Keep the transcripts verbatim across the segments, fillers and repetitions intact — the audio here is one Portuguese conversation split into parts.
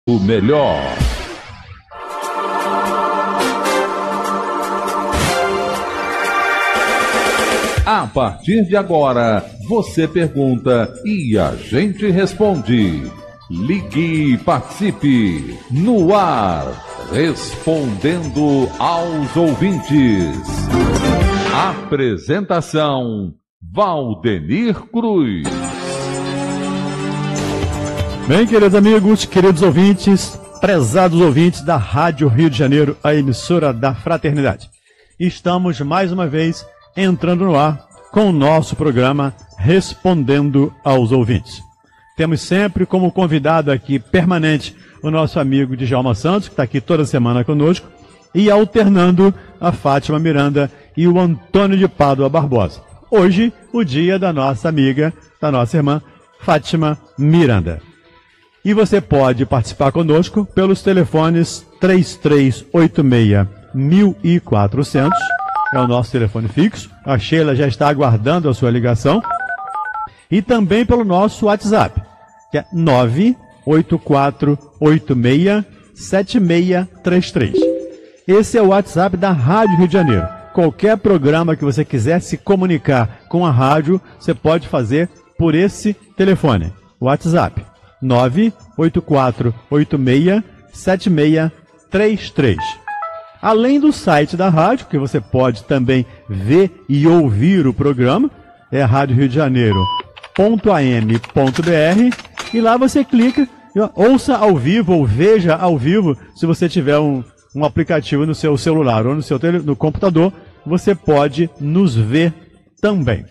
O melhor. A partir de agora, você pergunta e a gente responde. Ligue e participe. No ar, respondendo aos ouvintes. Apresentação, Valdenir Cruz. Bem, queridos amigos, queridos ouvintes, prezados ouvintes da Rádio Rio de Janeiro, a emissora da Fraternidade. Estamos mais uma vez entrando no ar com o nosso programa Respondendo aos Ouvintes. Temos sempre como convidado aqui permanente o nosso amigo Djalma Santos, que está aqui toda semana conosco, e alternando a Fátima Miranda e o Antônio de Pádua Barbosa. Hoje, o dia da nossa amiga, da nossa irmã, Fátima Miranda. E você pode participar conosco pelos telefones três três oito seis, mil e quatrocentos, é o nosso telefone fixo. A Sheila já está aguardando a sua ligação. E também pelo nosso WhatsApp, que é nove oito quatro oito seis, sete seis três três. Esse é o WhatsApp da Rádio Rio de Janeiro. Qualquer programa que você quiser se comunicar com a rádio, você pode fazer por esse telefone. WhatsApp nove oito quatro oito seis, sete seis três três. Além do site da rádio, que você pode também ver e ouvir o programa, é rádio rio de janeiro ponto a m ponto b r, e lá você clica, ouça ao vivo ou veja ao vivo, se você tiver um, um aplicativo no seu celular ou no seu tele, no computador, você pode nos ver também.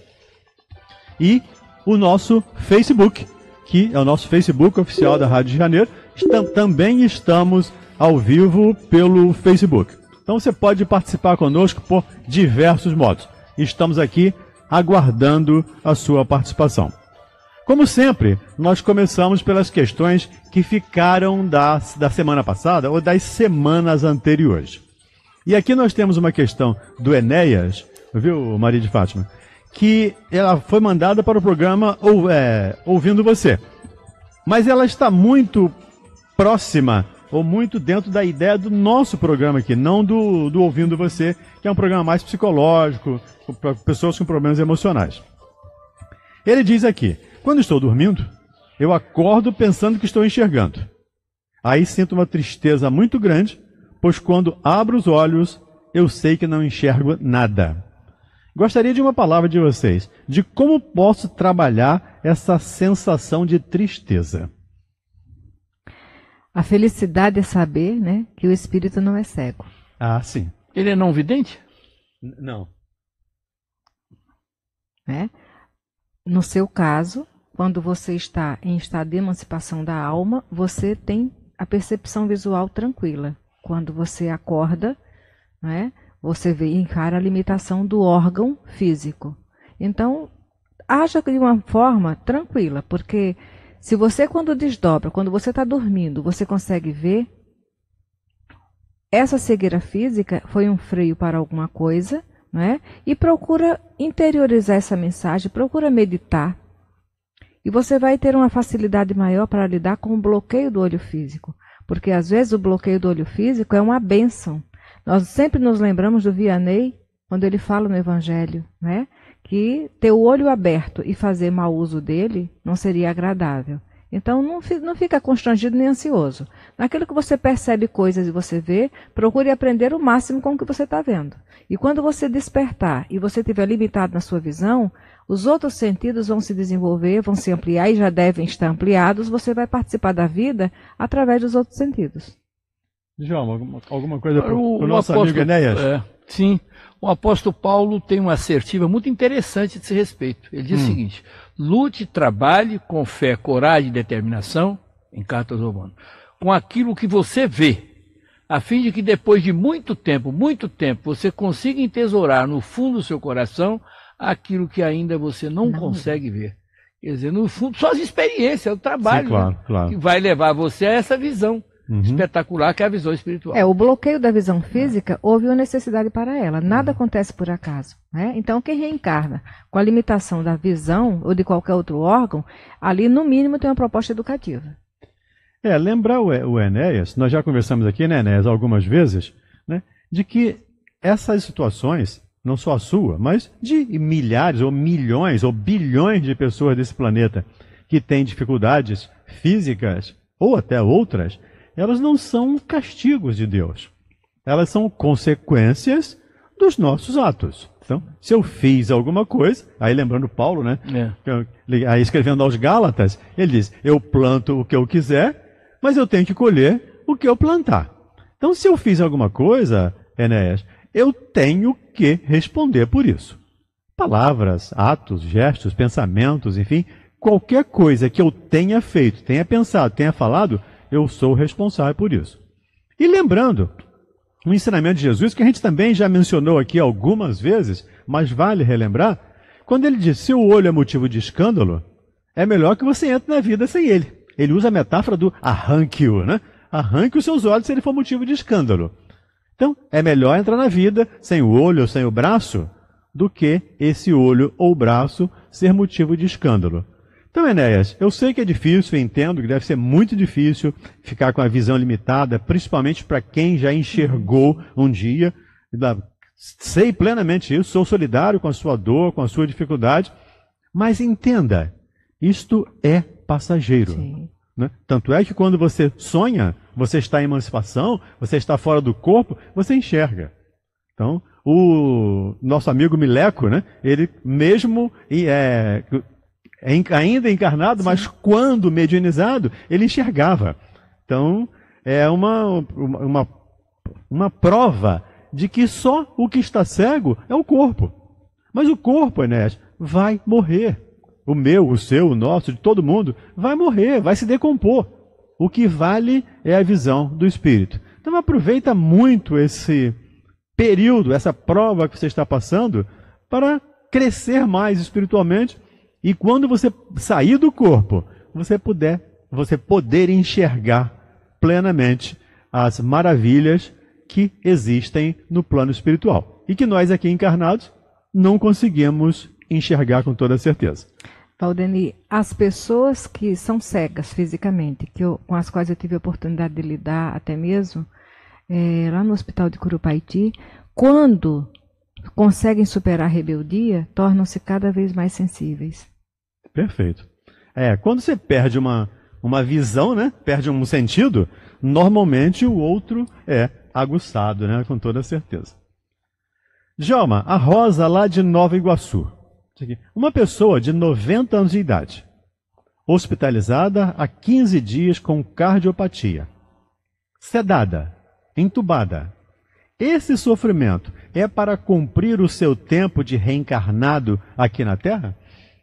E o nosso Facebook, que é o nosso Facebook oficial da Rádio de Janeiro, está, também estamos ao vivo pelo Facebook. Então você pode participar conosco por diversos modos. Estamos aqui aguardando a sua participação. Como sempre, nós começamos pelas questões que ficaram da, da semana passada ou das semanas anteriores. E aqui nós temos uma questão do Enéas, viu, Maria de Fátima? Que ela foi mandada para o programa ou, é, Ouvindo Você. Mas ela está muito próxima, ou muito dentro da ideia do nosso programa aqui, não do, do Ouvindo Você, que é um programa mais psicológico, para pessoas com problemas emocionais. Ele diz aqui: quando estou dormindo, eu acordo pensando que estou enxergando. Aí sinto uma tristeza muito grande, pois quando abro os olhos, eu sei que não enxergo nada. Gostaria de uma palavra de vocês, de como posso trabalhar essa sensação de tristeza. A felicidade é saber, né, que o espírito não é cego. Ah, sim. Ele é não vidente? N- não. Né? No seu caso, quando você está em estado de emancipação da alma, você tem a percepção visual tranquila. Quando você acorda, né, você vê e encara a limitação do órgão físico. Então, haja de uma forma tranquila, porque se você, quando desdobra, quando você está dormindo, você consegue ver, essa cegueira física foi um freio para alguma coisa, né? E procura interiorizar essa mensagem, procura meditar, e você vai ter uma facilidade maior para lidar com o bloqueio do olho físico, porque às vezes o bloqueio do olho físico é uma bênção. Nós sempre nos lembramos do Vianney, quando ele fala no Evangelho, né, que ter o olho aberto e fazer mau uso dele não seria agradável. Então não, não fica constrangido nem ansioso. Naquilo que você percebe coisas e você vê, procure aprender o máximo com o que você está vendo. E quando você despertar e você estiver limitado na sua visão, os outros sentidos vão se desenvolver, vão se ampliar e já devem estar ampliados. Você vai participar da vida através dos outros sentidos. João, alguma, alguma coisa para o o nosso apóstolo, amigo Enéas? É, sim, o apóstolo Paulo tem uma assertiva muito interessante a esse respeito. Ele diz hum. o seguinte: lute, trabalhe com fé, coragem e determinação, em Carta aos Romanos, com aquilo que você vê, a fim de que depois de muito tempo, muito tempo, você consiga entesourar no fundo do seu coração aquilo que ainda você não, não consegue ver. Quer dizer, no fundo, só as experiências, o trabalho, sim, claro, né, claro, que vai levar você a essa visão. Uhum. Espetacular, que é a visão espiritual. É, o bloqueio da visão física, houve uma necessidade para ela. Nada uhum. acontece por acaso, né? Então, quem reencarna com a limitação da visão ou de qualquer outro órgão, ali, no mínimo, tem uma proposta educativa. É, lembrar o, o Enéas, nós já conversamos aqui, né, Enéas, algumas vezes, né, de que essas situações, não só a sua, mas de milhares ou milhões ou bilhões de pessoas desse planeta que têm dificuldades físicas ou até outras, elas não são castigos de Deus. Elas são consequências dos nossos atos. Então, se eu fiz alguma coisa, aí lembrando Paulo, né? É. Aí escrevendo aos Gálatas, ele diz, eu planto o que eu quiser, mas eu tenho que colher o que eu plantar. Então, se eu fiz alguma coisa, Enéas, eu tenho que responder por isso. Palavras, atos, gestos, pensamentos, enfim, qualquer coisa que eu tenha feito, tenha pensado, tenha falado, eu sou responsável por isso. E lembrando, o ensinamento de Jesus, que a gente também já mencionou aqui algumas vezes, mas vale relembrar, quando ele diz, se o olho é motivo de escândalo, é melhor que você entre na vida sem ele. Ele usa a metáfora do arranque-o, né? Arranque os seus olhos se ele for motivo de escândalo. Então, é melhor entrar na vida sem o olho ou sem o braço, do que esse olho ou braço ser motivo de escândalo. Então, Enéas, eu sei que é difícil, eu entendo que deve ser muito difícil ficar com a visão limitada, principalmente para quem já enxergou um dia. Sei plenamente isso, sou solidário com a sua dor, com a sua dificuldade, mas entenda, isto é passageiro. Né? Tanto é que quando você sonha, você está em emancipação, você está fora do corpo, você enxerga. Então, o nosso amigo Mileco, né, ele mesmo é, ainda encarnado, Sim. mas quando medianizado, ele enxergava. Então, é uma, uma, uma prova de que só o que está cego é o corpo. Mas o corpo, Enéas, vai morrer. O meu, o seu, o nosso, de todo mundo, vai morrer, vai se decompor. O que vale é a visão do Espírito. Então aproveita muito esse período, essa prova que você está passando, para crescer mais espiritualmente. E quando você sair do corpo, você puder, você poder enxergar plenamente as maravilhas que existem no plano espiritual. E que nós aqui encarnados não conseguimos enxergar com toda certeza. Valdeni, as pessoas que são cegas fisicamente, que eu, com as quais eu tive a oportunidade de lidar até mesmo, é, lá no hospital de Curupaiti, quando conseguem superar a rebeldia, tornam-se cada vez mais sensíveis. Perfeito. É, quando você perde uma, uma visão, né, perde um sentido, normalmente o outro é aguçado, né, com toda certeza. Djalma, a Rosa lá de Nova Iguaçu. Uma pessoa de noventa anos de idade, hospitalizada há quinze dias com cardiopatia, sedada, entubada. Esse sofrimento é para cumprir o seu tempo de reencarnado aqui na Terra?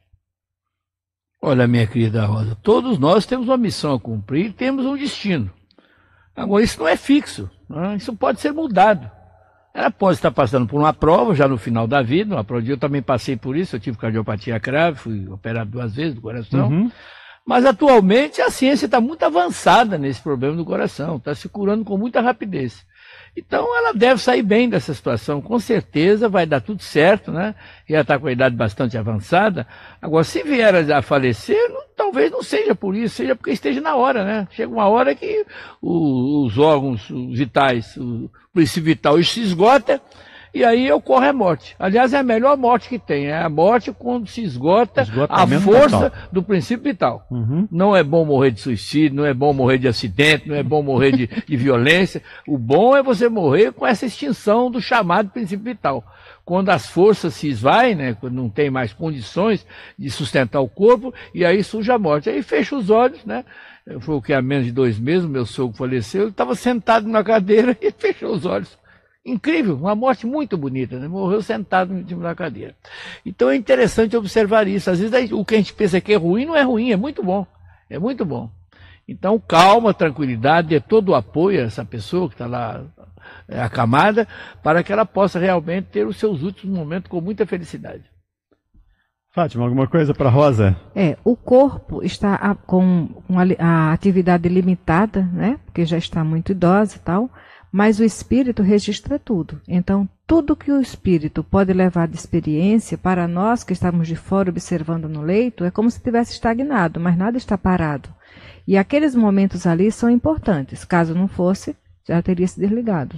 Olha, minha querida Rosa, todos nós temos uma missão a cumprir e temos um destino. Agora, isso não é fixo, né? Isso pode ser mudado. Ela pode estar passando por uma prova, já no final da vida, uma prova, eu também passei por isso, eu tive cardiopatia grave, fui operado duas vezes do coração, uhum. Mas atualmente a ciência está muito avançada nesse problema do coração, está se curando com muita rapidez. Então ela deve sair bem dessa situação, com certeza vai dar tudo certo, né? E ela está com a idade bastante avançada. Agora, se vier a falecer, não, talvez não seja por isso, seja porque esteja na hora, né? Chega uma hora que o, os órgãos vitais, o princípio vital se esgota, e aí ocorre a morte. Aliás, é a melhor morte que tem, é a morte quando se esgota a força total do princípio vital. Uhum. Não é bom morrer de suicídio, não é bom morrer de acidente, não é bom morrer de, de violência. O bom é você morrer com essa extinção do chamado princípio vital. Quando as forças se esvaem, né, quando não tem mais condições de sustentar o corpo, e aí surge a morte. Aí fecha os olhos, né? Foi o que há menos de dois meses, meu sogro faleceu, ele estava sentado na cadeira e fechou os olhos. Incrível, uma morte muito bonita, né? Morreu sentado no cima da cadeira. Então é interessante observar isso. Às vezes o que a gente pensa que é ruim não é ruim, é muito bom. É muito bom. Então calma, tranquilidade, dê todo o apoio a essa pessoa que está lá é, acamada, para que ela possa realmente ter os seus últimos momentos com muita felicidade. Fátima, alguma coisa para Rosa? É, o corpo está a, com, com a, a atividade limitada, né? Porque já está muito idosa e tal. Mas o espírito registra tudo. Então, tudo que o espírito pode levar de experiência, para nós que estamos de fora observando no leito, é como se tivesse estagnado, mas nada está parado. E aqueles momentos ali são importantes. Caso não fosse, já teria se desligado.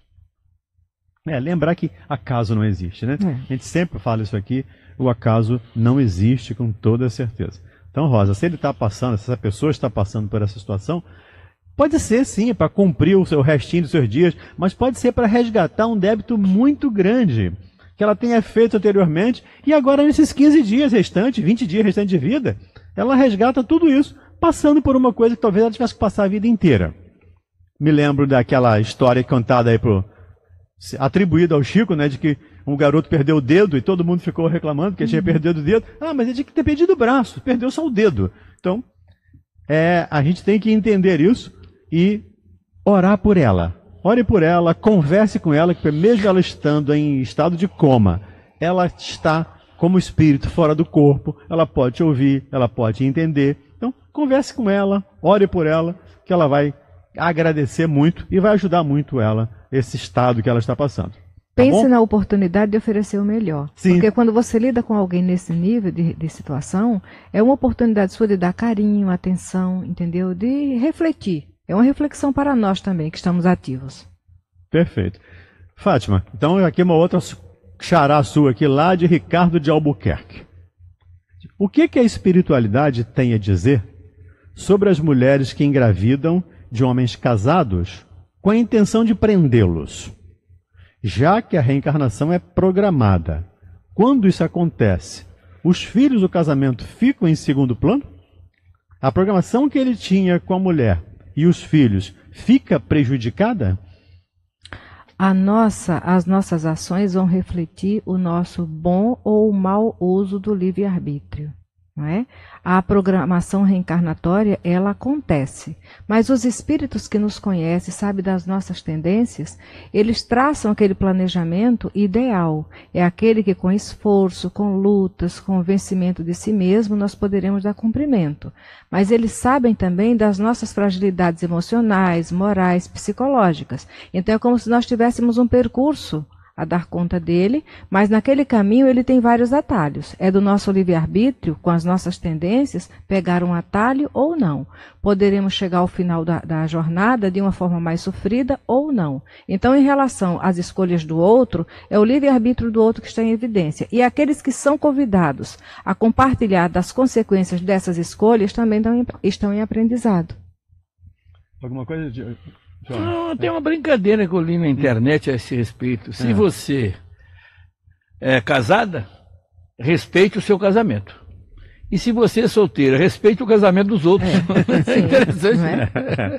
É, lembrar que acaso não existe, né? É. A gente sempre fala isso aqui, o acaso não existe com toda certeza. Então, Rosa, se ele está passando, se essa pessoa está passando por essa situação, pode ser sim para cumprir o seu restinho dos seus dias, mas pode ser para resgatar um débito muito grande que ela tenha feito anteriormente e agora nesses quinze dias restantes, vinte dias restantes de vida, ela resgata tudo isso, passando por uma coisa que talvez ela tivesse que passar a vida inteira. Me lembro daquela história contada aí pro atribuída ao Chico, né, de que um garoto perdeu o dedo e todo mundo ficou reclamando que ele tinha perdido o dedo. Ah, mas ele tinha que ter perdido o braço, perdeu só o dedo. Então, é, a gente tem que entender isso e orar por ela. Ore por ela, converse com ela, que mesmo ela estando em estado de coma, ela está como espírito fora do corpo, ela pode te ouvir, ela pode entender. Então, converse com ela, ore por ela, que ela vai agradecer muito e vai ajudar muito ela, esse estado que ela está passando. Tá Pense bom? na oportunidade de oferecer o melhor. Sim. Porque quando você lida com alguém nesse nível de, de situação, é uma oportunidade sua de dar carinho, atenção, entendeu? De refletir. É uma reflexão para nós também, que estamos ativos. Perfeito. Fátima, então aqui uma outra xará sua aqui, lá de Ricardo de Albuquerque. O que, que a espiritualidade tem a dizer sobre as mulheres que engravidam de homens casados com a intenção de prendê-los? Já que a reencarnação é programada, quando isso acontece, os filhos do casamento ficam em segundo plano? A programação que ele tinha com a mulher e os filhos fica prejudicada? A nossa, as nossas ações vão refletir o nosso bom ou mau uso do livre-arbítrio. Não é? A programação reencarnatória, ela acontece, mas os espíritos que nos conhecem, sabem das nossas tendências, eles traçam aquele planejamento ideal. É aquele que com esforço, com lutas, com vencimento de si mesmo, nós poderemos dar cumprimento. Mas eles sabem também das nossas fragilidades emocionais, morais, psicológicas. Então é como se nós tivéssemos um percurso a dar conta dele, mas naquele caminho ele tem vários atalhos. É do nosso livre-arbítrio, com as nossas tendências, pegar um atalho ou não. Poderemos chegar ao final da, da jornada de uma forma mais sofrida ou não. Então, em relação às escolhas do outro, é o livre-arbítrio do outro que está em evidência. E aqueles que são convidados a compartilhar das consequências dessas escolhas também estão em aprendizado. Alguma coisa de... Não, tem uma brincadeira que eu li na internet a esse respeito. Se é. você é casada, respeite o seu casamento. E se você é solteira, respeite o casamento dos outros. É, é interessante, né? É?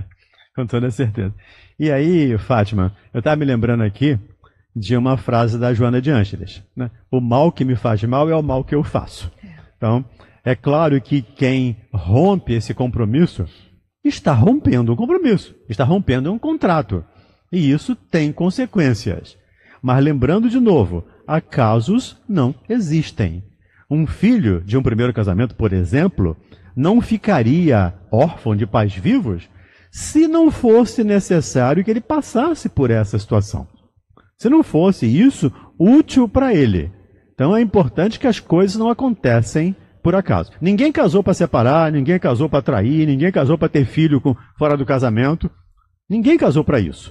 Com toda certeza. E aí, Fátima, eu estava me lembrando aqui de uma frase da Joana de Ângeles, né? O mal que me faz mal é o mal que eu faço. Então, é claro que quem rompe esse compromisso está rompendo um compromisso, está rompendo um contrato. E isso tem consequências. Mas lembrando de novo, acasos não existem. Um filho de um primeiro casamento, por exemplo, não ficaria órfão de pais vivos se não fosse necessário que ele passasse por essa situação. Se não fosse isso útil para ele. Então é importante que as coisas não acontecem por acaso. Ninguém casou para separar, ninguém casou para trair, ninguém casou para ter filho com, fora do casamento. Ninguém casou para isso.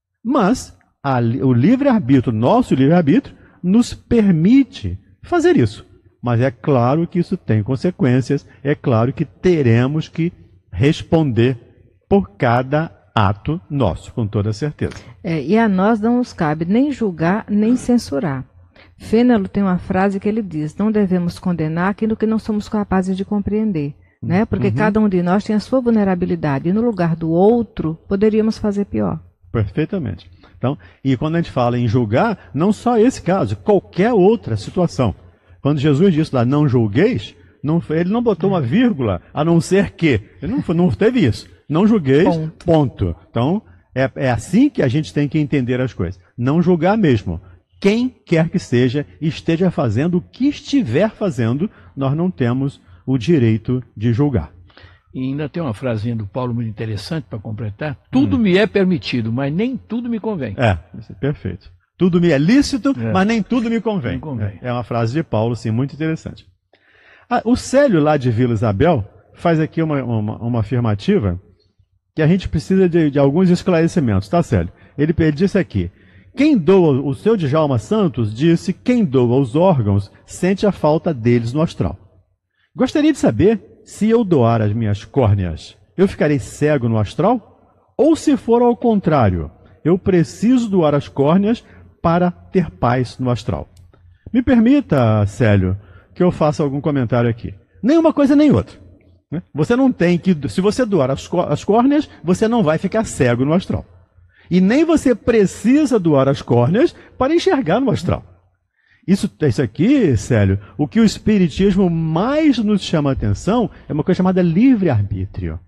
Mas a, o livre-arbítrio, nosso livre-arbítrio, nos permite fazer isso. Mas é claro que isso tem consequências, é claro que teremos que responder por cada ato nosso, com toda certeza. É, e a nós não nos cabe nem julgar, nem censurar. Fênelon tem uma frase que ele diz: não devemos condenar aquilo que não somos capazes de compreender, né? Porque uhum. cada um de nós tem a sua vulnerabilidade e no lugar do outro poderíamos fazer pior. Perfeitamente. Então, e quando a gente fala em julgar, não só esse caso, qualquer outra situação. Quando Jesus disse lá, não julgueis, não, ele não botou uma vírgula, a não ser que. Ele não, não teve isso. Não julgueis, ponto. ponto. Então, é, é assim que a gente tem que entender as coisas. Não julgar mesmo. Quem quer que seja, esteja fazendo o que estiver fazendo, nós não temos o direito de julgar. E ainda tem uma frasinha do Paulo muito interessante para completar. Tudo hum. me é permitido, mas nem tudo me convém. É, isso é perfeito. Tudo me é lícito, é. mas nem tudo me convém. Me convém. É, é uma frase de Paulo, sim, muito interessante. Ah, o Célio lá de Vila Isabel faz aqui uma, uma, uma afirmativa que a gente precisa de, de alguns esclarecimentos, tá, Célio? Ele, ele disse aqui, quem doa, o seu Djalma Santos disse, quem doa os órgãos sente a falta deles no astral. Gostaria de saber se eu doar as minhas córneas, eu ficarei cego no astral? Ou se for ao contrário, eu preciso doar as córneas para ter paz no astral? Me permita, Célio, que eu faça algum comentário aqui. Nem uma coisa nem outra. Né? Você não tem que... Se você doar as, as córneas, você não vai ficar cego no astral. E nem você precisa doar as córneas para enxergar no astral. Isso, isso aqui, Célio, o que o Espiritismo mais nos chama a atenção é uma coisa chamada livre-arbítrio.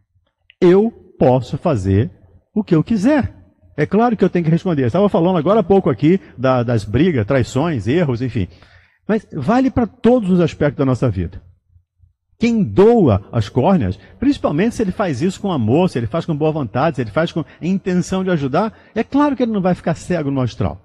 Eu posso fazer o que eu quiser. É claro que eu tenho que responder. Eu estava falando agora há pouco aqui da, das brigas, traições, erros, enfim. Mas vale para todos os aspectos da nossa vida. Quem doa as córneas, principalmente se ele faz isso com amor, se ele faz com boa vontade, se ele faz com intenção de ajudar, é claro que ele não vai ficar cego no astral.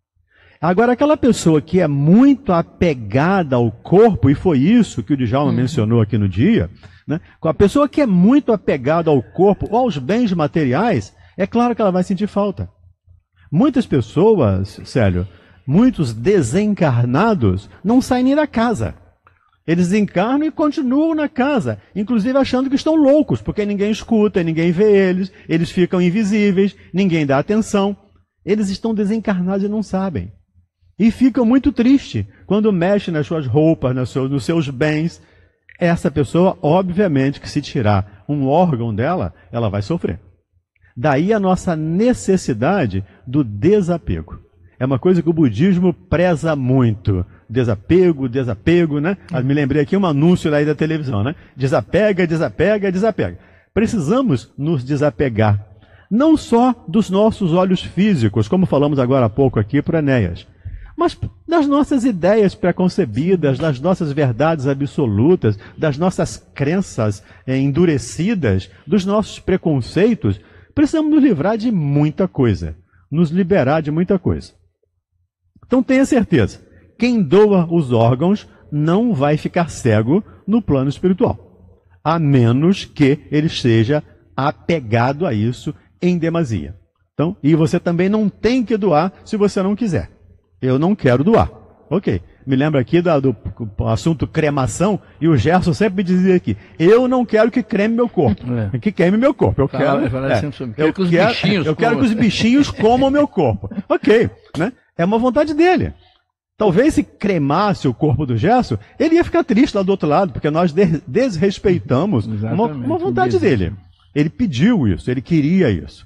Agora, aquela pessoa que é muito apegada ao corpo, e foi isso que o Djalma uhum. mencionou aqui no dia, né? Com a pessoa que é muito apegada ao corpo ou aos bens materiais, é claro que ela vai sentir falta. Muitas pessoas, Célio, muitos desencarnados, não saem nem da casa. Eles encarnam e continuam na casa, inclusive achando que estão loucos, porque ninguém escuta, ninguém vê eles, eles ficam invisíveis, ninguém dá atenção. Eles estão desencarnados e não sabem. E ficam muito tristes quando mexem nas suas roupas, nos seus, nos seus bens. Essa pessoa, obviamente, que se tirar um órgão dela, ela vai sofrer. Daí a nossa necessidade do desapego. É uma coisa que o budismo preza muito. Desapego, desapego, né? Eu me lembrei aqui um anúncio aí da televisão, né? Desapega, desapega, desapega. Precisamos nos desapegar. Não só dos nossos olhos físicos, como falamos agora há pouco aqui para Enéas, mas das nossas ideias preconcebidas, das nossas verdades absolutas, das nossas crenças eh, endurecidas, dos nossos preconceitos. Precisamos nos livrar de muita coisa, nos liberar de muita coisa. Então tenha certeza, quem doa os órgãos não vai ficar cego no plano espiritual, a menos que ele seja apegado a isso em demasia. Então, e você também não tem que doar se você não quiser. Eu não quero doar. Ok. Me lembra aqui do, do assunto cremação, e o Gerson sempre me dizia aqui, eu não quero que creme meu corpo. É. Que queime meu corpo. Eu fala, quero, fala é, sobre, eu, que os quero bichinhos eu quero que os bichinhos comam meu corpo. Ok. Né? É uma vontade dele. Talvez se cremasse o corpo do Gerson, ele ia ficar triste lá do outro lado, porque nós desrespeitamos uma, uma vontade dele. Ele pediu isso, ele queria isso.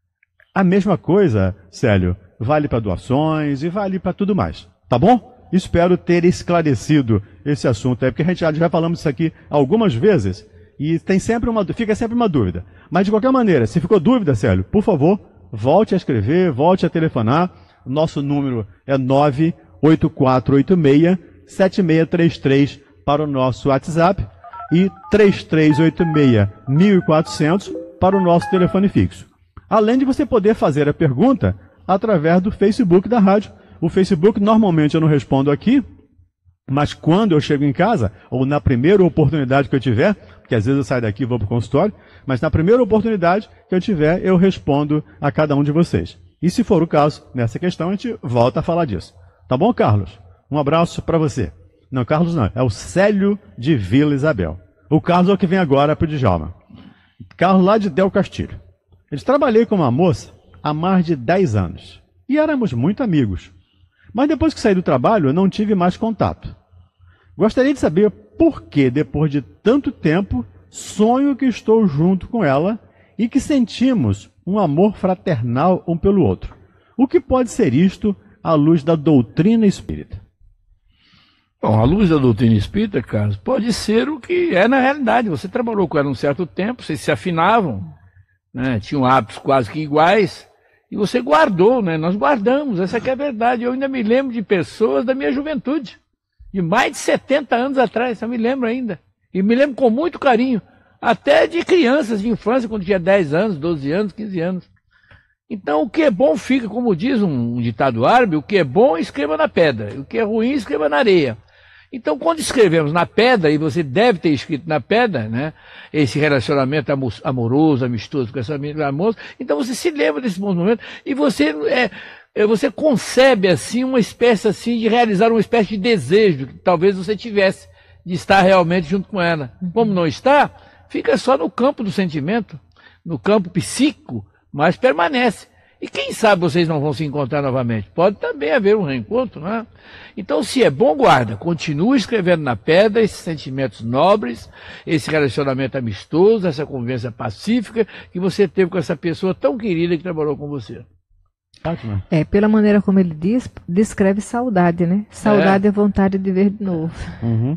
A mesma coisa, Célio, vale para doações e vale para tudo mais. Tá bom? Espero ter esclarecido esse assunto aí, porque a gente já, já falamos isso aqui algumas vezes e tem sempre uma, fica sempre uma dúvida. Mas de qualquer maneira, se ficou dúvida, Célio, por favor, volte a escrever, volte a telefonar. Nosso número é nove oito quatro oito seis, sete seis três três para o nosso WhatsApp e três três oito seis, mil e quatrocentos para o nosso telefone fixo. Além de você poder fazer a pergunta através do Facebook da rádio. O Facebook, normalmente eu não respondo aqui, mas quando eu chego em casa, ou na primeira oportunidade que eu tiver, porque às vezes eu saio daqui e vou para o consultório, mas na primeira oportunidade que eu tiver, eu respondo a cada um de vocês. E se for o caso, nessa questão, a gente volta a falar disso. Tá bom, Carlos? Um abraço para você. Não, Carlos não, é o Célio de Vila Isabel. O Carlos é o que vem agora para o Djalma. Carlos lá de Del Castilho. Eu trabalhei com uma moça há mais de dez anos. E éramos muito amigos. Mas depois que saí do trabalho, eu não tive mais contato. Gostaria de saber por que, depois de tanto tempo, sonho que estou junto com ela e que sentimos um amor fraternal um pelo outro. O que pode ser isto à luz da doutrina espírita? Bom, à luz da doutrina espírita, Carlos, pode ser o que é na realidade. Você trabalhou com ela um certo tempo, vocês se afinavam, né? Tinham hábitos quase que iguais. E você guardou, né? Nós guardamos, essa que é a verdade. Eu ainda me lembro de pessoas da minha juventude, de mais de setenta anos atrás, eu me lembro ainda. E me lembro com muito carinho, até de crianças de infância, quando tinha dez anos, doze anos, quinze anos. Então, o que é bom fica, como diz um ditado árabe, o que é bom escreva na pedra, o que é ruim escreva na areia. Então, quando escrevemos na pedra, e você deve ter escrito na pedra, né, esse relacionamento amoroso, amistoso com essa moça, então você se lembra desse bom momento e você, é, você concebe assim uma espécie assim de realizar uma espécie de desejo que talvez você tivesse de estar realmente junto com ela. Como não está, fica só no campo do sentimento, no campo psíquico, mas permanece. E quem sabe vocês não vão se encontrar novamente? Pode também haver um reencontro, né? Então, se é bom, guarda. Continue escrevendo na pedra esses sentimentos nobres, esse relacionamento amistoso, essa convivência pacífica que você teve com essa pessoa tão querida que trabalhou com você. Ótimo. É, pela maneira como ele diz, descreve saudade, né? Saudade é, é vontade de ver de novo. Uhum.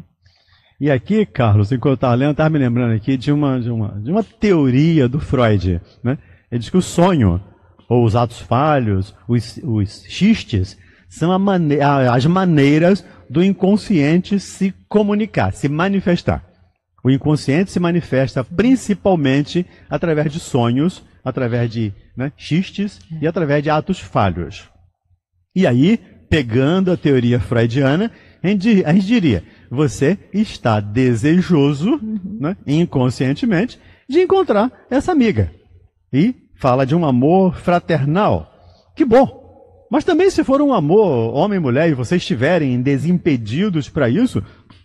E aqui, Carlos, enquanto eu estava lendo, eu estava me lembrando aqui de uma, de, uma, de uma teoria do Freud, né? Ele diz que o sonho, ou os atos falhos, os, os xistes, são a mane as maneiras do inconsciente se comunicar, se manifestar. O inconsciente se manifesta principalmente através de sonhos, através de né, xistes e através de atos falhos. E aí, pegando a teoria freudiana, a gente, a gente diria, você está desejoso, uhum. né, inconscientemente, de encontrar essa amiga. E fala de um amor fraternal. Que bom! Mas também se for um amor homem e mulher e vocês estiverem desimpedidos para isso,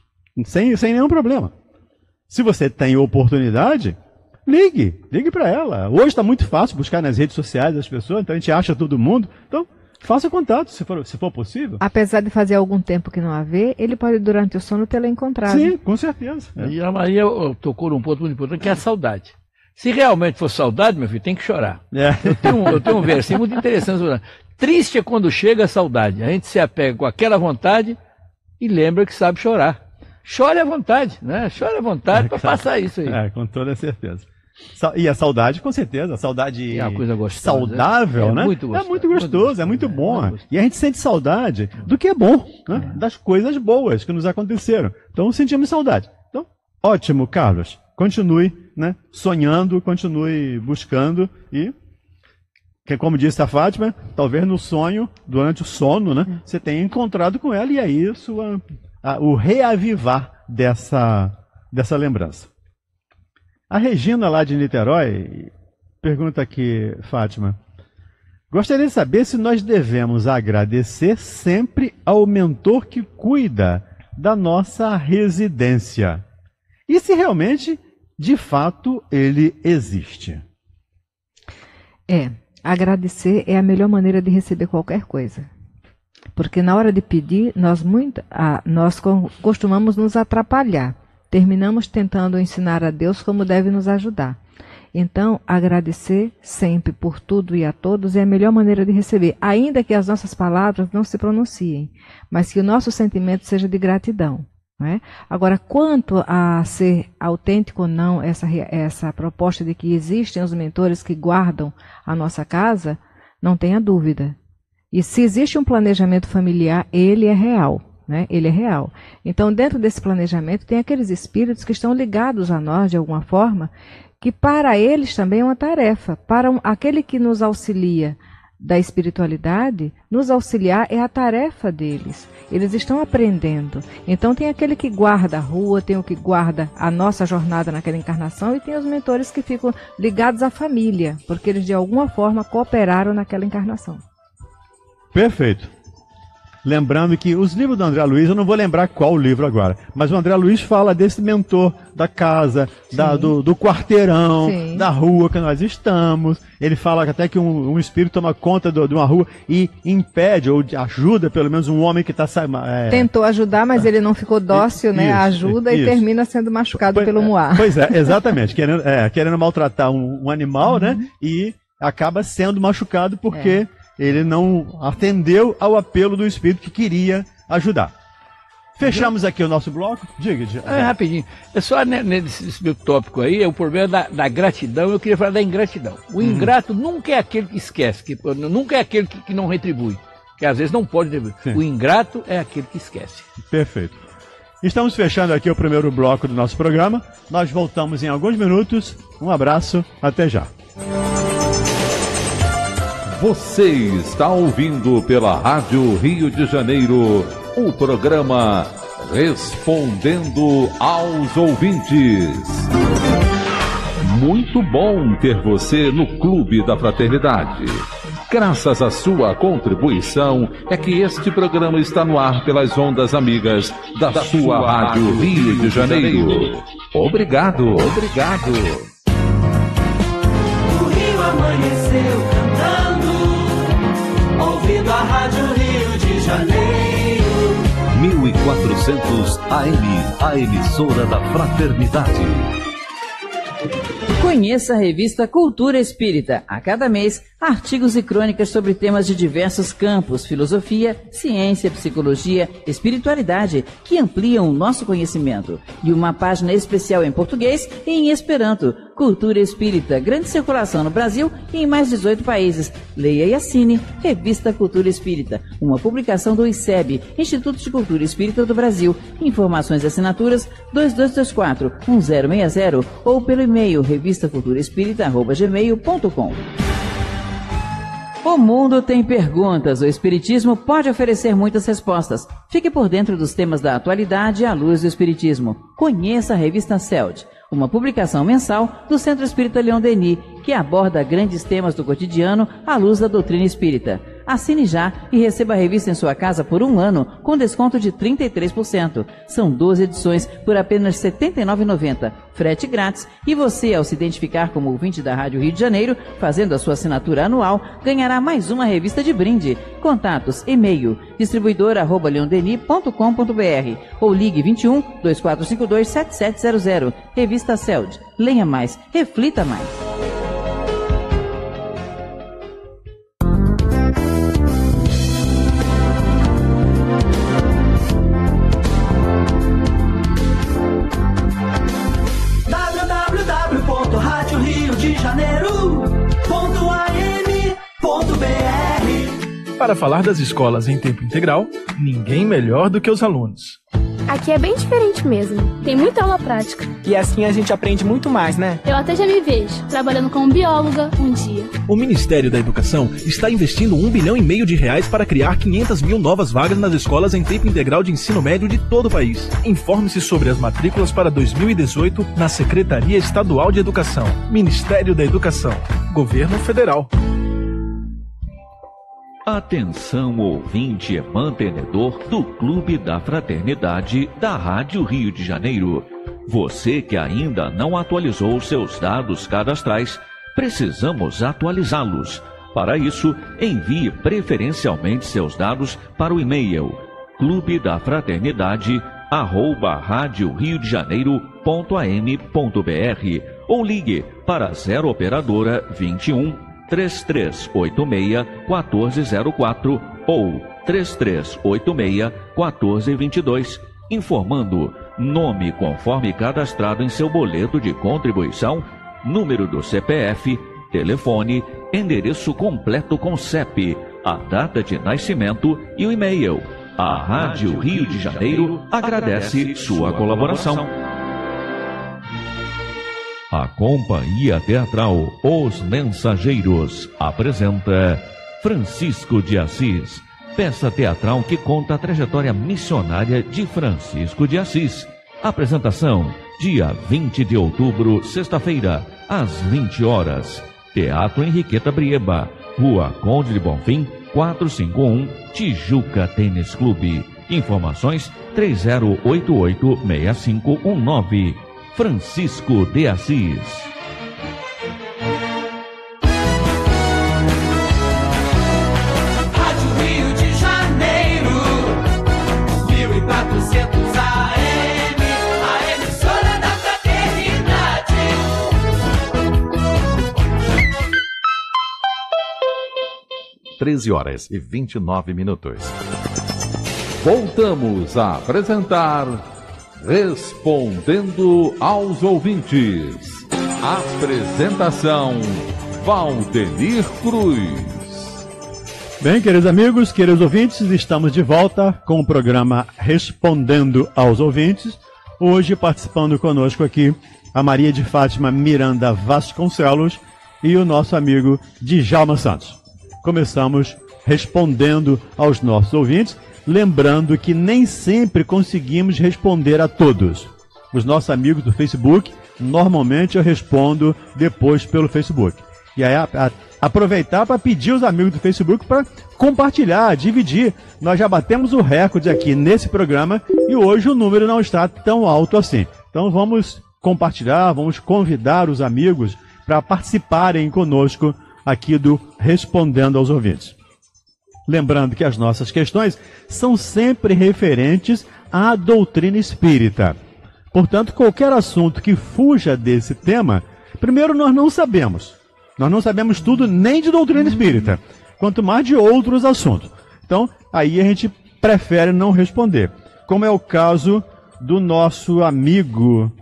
sem, sem nenhum problema. Se você tem oportunidade, ligue. Ligue para ela. Hoje está muito fácil buscar nas redes sociais as pessoas, então a gente acha todo mundo. Então, faça contato, se for, se for possível. Apesar de fazer algum tempo que não haver, ele pode, durante o sono, tê-la encontrado. Sim, com certeza. É. E a Maria tocou num ponto muito importante, que é a saudade. Se realmente for saudade, meu filho, tem que chorar. É. Eu, tenho um, eu tenho um versinho muito interessante. Triste é quando chega a saudade. A gente se apega com aquela vontade e lembra que sabe chorar. Chore à vontade, né? Chore à vontade é, para passar isso aí. É, com toda certeza. E a saudade, com certeza, a saudade é uma coisa gostosa, saudável, é né? Muito gostoso, é muito gostoso, é muito bom. É muito e a gente sente saudade do que é bom, né? Das coisas boas que nos aconteceram. Então sentimos saudade. Então, ótimo, Carlos. Continue, né, sonhando, continue buscando e, que como disse a Fátima, talvez no sonho, durante o sono, né, você tenha encontrado com ela e é isso a, a, o reavivar dessa, dessa lembrança. A Regina lá de Niterói pergunta aqui, Fátima, gostaria de saber se nós devemos agradecer sempre ao mentor que cuida da nossa residência. E se realmente, de fato, ele existe? É, agradecer é a melhor maneira de receber qualquer coisa. Porque na hora de pedir, nós, muito, ah, nós costumamos nos atrapalhar. Terminamos tentando ensinar a Deus como deve nos ajudar. Então, agradecer sempre por tudo e a todos é a melhor maneira de receber, ainda que as nossas palavras não se pronunciem, mas que o nosso sentimento seja de gratidão. Não é? Agora, quanto a ser autêntico ou não essa, essa proposta de que existem os mentores que guardam a nossa casa, não tenha dúvida. E se existe um planejamento familiar, ele é real. Né? Ele é real. Então, dentro desse planejamento, tem aqueles espíritos que estão ligados a nós, de alguma forma, que para eles também é uma tarefa. Para um, aquele que nos auxilia da espiritualidade, nos auxiliar é a tarefa deles. Eles estão aprendendo. Então tem aquele que guarda a rua, tem o que guarda a nossa jornada naquela encarnação e tem os mentores que ficam ligados à família, porque eles de alguma forma cooperaram naquela encarnação. Perfeito. Lembrando que os livros do André Luiz, eu não vou lembrar qual livro agora, mas o André Luiz fala desse mentor da casa, da, do, do quarteirão, Sim. da rua que nós estamos. Ele fala até que um, um espírito toma conta do, de uma rua e impede ou ajuda pelo menos um homem que está... É... Tentou ajudar, mas ele não ficou dócil, né? Isso, ajuda isso. E termina sendo machucado pois, pelo Moá. Pois é, exatamente. querendo, é, querendo maltratar um, um animal, uhum. né? E acaba sendo machucado porque... É. Ele não atendeu ao apelo do espírito que queria ajudar. Fechamos aqui o nosso bloco. Diga, diga. É, rapidinho. É só né, nesse meu tópico aí, é o problema da, da gratidão. Eu queria falar da ingratidão. O ingrato hum. nunca é aquele que esquece, que, nunca é aquele que, que não retribui, que às vezes não pode retribuir. Sim. O ingrato é aquele que esquece. Perfeito. Estamos fechando aqui o primeiro bloco do nosso programa. Nós voltamos em alguns minutos. Um abraço, até já. Você está ouvindo pela Rádio Rio de Janeiro o programa Respondendo aos ouvintes. Muito bom ter você no Clube da Fraternidade. Graças à sua contribuição é que este programa está no ar pelas ondas amigas da, da sua, sua Rádio Rio de Janeiro. Obrigado, obrigado. O Rio amanheceu cantando, ouvindo a Rádio Rio de Janeiro. mil e quatrocentos A M, a emissora da Fraternidade. Conheça a revista Cultura Espírita. A cada mês, artigos e crônicas sobre temas de diversos campos, filosofia, ciência, psicologia, espiritualidade, que ampliam o nosso conhecimento. E uma página especial em português e em Esperanto. Cultura Espírita, grande circulação no Brasil e em mais dezoito países. Leia e assine Revista Cultura Espírita, uma publicação do I C E B, Instituto de Cultura Espírita do Brasil. Informações e assinaturas dois dois dois quatro, um zero seis zero ou pelo e-mail revista cultura espírita arroba gmail ponto com. O mundo tem perguntas, o Espiritismo pode oferecer muitas respostas. Fique por dentro dos temas da atualidade à luz do Espiritismo. Conheça a revista C E L D, uma publicação mensal do Centro Espírita Leon Denis, que aborda grandes temas do cotidiano à luz da doutrina espírita. Assine já e receba a revista em sua casa por um ano, com desconto de trinta e três por cento. São doze edições por apenas setenta e nove reais e noventa centavos, frete grátis, e você, ao se identificar como ouvinte da Rádio Rio de Janeiro, fazendo a sua assinatura anual, ganhará mais uma revista de brinde. Contatos, e-mail, distribuidor arroba leondenis ponto com ponto br ou ligue vinte e um, dois quatro cinco dois, sete sete zero zero. Revista C E L D. Leia mais, reflita mais. Para falar das escolas em tempo integral, ninguém melhor do que os alunos. Aqui é bem diferente mesmo. Tem muita aula prática. E assim a gente aprende muito mais, né? Eu até já me vejo trabalhando como bióloga um dia. O Ministério da Educação está investindo um bilhão e meio de reais para criar quinhentas mil novas vagas nas escolas em tempo integral de ensino médio de todo o país. Informe-se sobre as matrículas para dois mil e dezoito na Secretaria Estadual de Educação. Ministério da Educação. Governo Federal. Atenção, ouvinte e mantenedor do Clube da Fraternidade da Rádio Rio de Janeiro. Você que ainda não atualizou seus dados cadastrais, precisamos atualizá-los. Para isso, envie preferencialmente seus dados para o e-mail clube da fraternidade arroba rádio rio de janeiro ponto a m ponto b r ou ligue para zero operadora vinte e um, três três oito seis, quatro zero quatro ou três três oito seis, quatro dois dois, informando nome conforme cadastrado em seu boleto de contribuição, número do C P F, telefone, endereço completo com C E P, a data de nascimento e o e-mail. A Rádio Rio de Janeiro agradece sua colaboração. A Companhia Teatral Os Mensageiros apresenta Francisco de Assis, peça teatral que conta a trajetória missionária de Francisco de Assis. Apresentação, dia vinte de outubro, sexta-feira, às vinte horas. Teatro Henriqueta Brieba, Rua Conde de Bonfim, quatrocentos e cinquenta e um, Tijuca Tênis Clube. Informações três zero oito oito, seis cinco um nove. Francisco de Assis. Rádio Rio de Janeiro, mil e quatrocentos A M, a emissora da Fraternidade. treze horas e vinte e nove minutos. Voltamos a apresentar Respondendo aos Ouvintes. Apresentação Valdenir Cruz. Bem, queridos amigos, queridos ouvintes, estamos de volta com o programa Respondendo aos Ouvintes. Hoje participando conosco aqui a Maria de Fátima Miranda Vasconcelos e o nosso amigo Djalma Santos. Começamos respondendo aos nossos ouvintes. lembrando que nem sempre conseguimos responder a todos. Os nossos amigos do Facebook, normalmente eu respondo depois pelo Facebook. E aí, a, a, aproveitar para pedir os amigos do Facebook para compartilhar, dividir. Nós já batemos o recorde aqui nesse programa e hoje o número não está tão alto assim. Então vamos compartilhar, vamos convidar os amigos para participarem conosco aqui do Respondendo aos Ouvintes. Lembrando que as nossas questões são sempre referentes à doutrina espírita. Portanto, qualquer assunto que fuja desse tema, primeiro nós não sabemos. Nós não sabemos tudo nem de doutrina espírita, quanto mais de outros assuntos. Então, aí a gente prefere não responder. Como é o caso do nosso amigo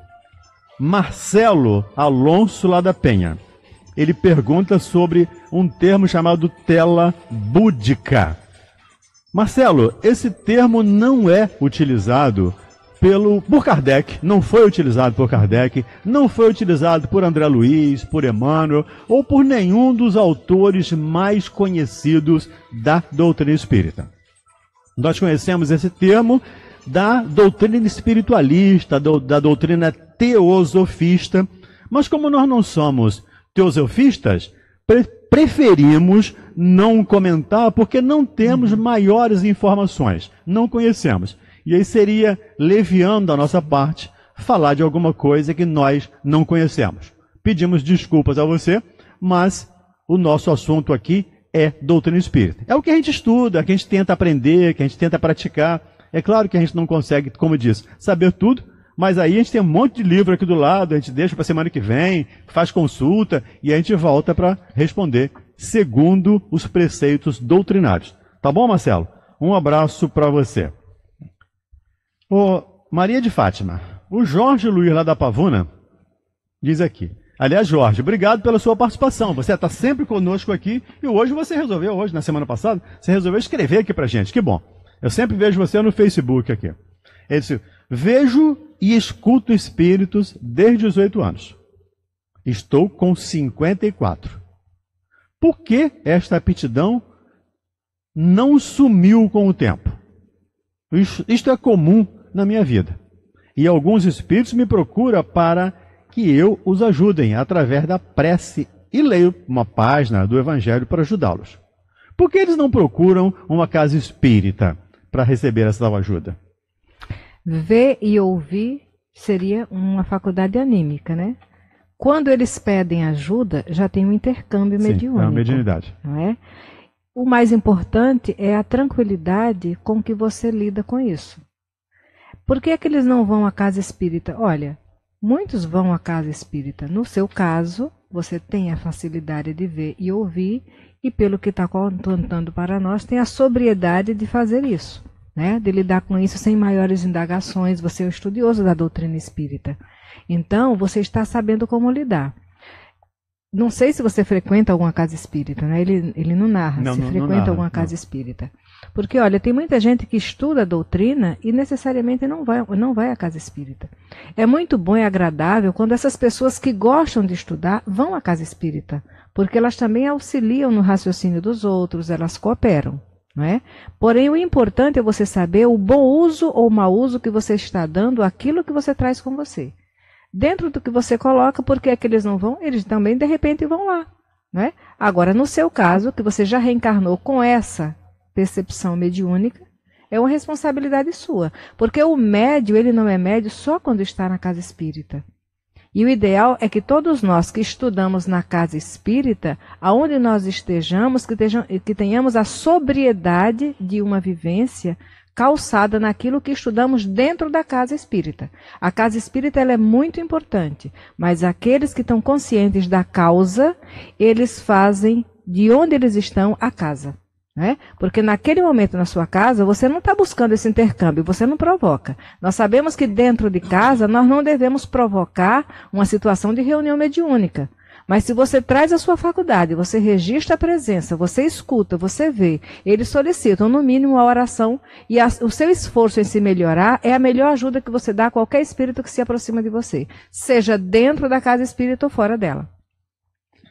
Marcelo Alonso lá da Penha. Ele pergunta sobre um termo chamado tela búdica. Marcelo, esse termo não é utilizado pelo, por Kardec, não foi utilizado por Kardec, não foi utilizado por André Luiz, por Emmanuel, ou por nenhum dos autores mais conhecidos da doutrina espírita. Nós conhecemos esse termo da doutrina espiritualista, do, da doutrina teosofista, mas como nós não somos teosofistas, pre preferimos não comentar porque não temos maiores informações, não conhecemos. E aí seria leviando da nossa parte falar de alguma coisa que nós não conhecemos. Pedimos desculpas a você, mas o nosso assunto aqui é doutrina espírita. É o que a gente estuda, que a gente tenta aprender, que a gente tenta praticar. É claro que a gente não consegue, como diz, saber tudo, mas aí a gente tem um monte de livro aqui do lado, a gente deixa para a semana que vem, faz consulta e a gente volta para responder segundo os preceitos doutrinários. Tá bom, Marcelo? Um abraço para você. Ô, Maria de Fátima, o Jorge Luiz lá da Pavuna diz aqui. Aliás, Jorge, obrigado pela sua participação. Você está sempre conosco aqui e hoje você resolveu, hoje, na semana passada, você resolveu escrever aqui para gente. Que bom. Eu sempre vejo você no Facebook aqui. Ele disse, vejo e escuto espíritos desde os oito anos. Estou com cinquenta e quatro. Por que esta aptidão não sumiu com o tempo? Isto é comum na minha vida. E alguns espíritos me procuram para que eu os ajudem através da prece e leio uma página do Evangelho para ajudá-los. Por que eles não procuram uma casa espírita para receber essa tal ajuda? Ver e ouvir seria uma faculdade anímica, né? Quando eles pedem ajuda, já tem um intercâmbio Sim, mediúnico. É uma mediunidade. Não é? O mais importante é a tranquilidade com que você lida com isso. Por que é que eles não vão à casa espírita? Olha, muitos vão à casa espírita. No seu caso, você tem a facilidade de ver e ouvir, e pelo que está contando para nós, tem a sobriedade de fazer isso, né? De lidar com isso sem maiores indagações. Você é um estudioso da doutrina espírita. Então, você está sabendo como lidar. Não sei se você frequenta alguma casa espírita, né? Ele, ele não narra não, se não, frequenta não narra, alguma não. casa espírita. Porque, olha, tem muita gente que estuda a doutrina e necessariamente não vai, não vai à casa espírita. É muito bom e agradável quando essas pessoas que gostam de estudar vão à casa espírita, porque elas também auxiliam no raciocínio dos outros, elas cooperam. Não é? Porém, o importante é você saber o bom uso ou mau uso que você está dando àquilo que você traz com você. Dentro do que você coloca, por que é que eles não vão? Eles também, de repente, vão lá. Não é? Agora, no seu caso, que você já reencarnou com essa percepção mediúnica, é uma responsabilidade sua. Porque o médio, ele não é médio só quando está na casa espírita. E o ideal é que todos nós que estudamos na casa espírita, aonde nós estejamos, que, tejam, que tenhamos a sobriedade de uma vivência calçada naquilo que estudamos dentro da casa espírita. A casa espírita ela é muito importante, mas aqueles que estão conscientes da causa, eles fazem de onde eles estão a casa. Né? Porque naquele momento na sua casa, você não está buscando esse intercâmbio, você não provoca. Nós sabemos que dentro de casa, nós não devemos provocar uma situação de reunião mediúnica. Mas se você traz a sua faculdade, você registra a presença, você escuta, você vê, eles solicitam no mínimo a oração e a, o seu esforço em se melhorar é a melhor ajuda que você dá a qualquer espírito que se aproxima de você, seja dentro da casa espírita ou fora dela.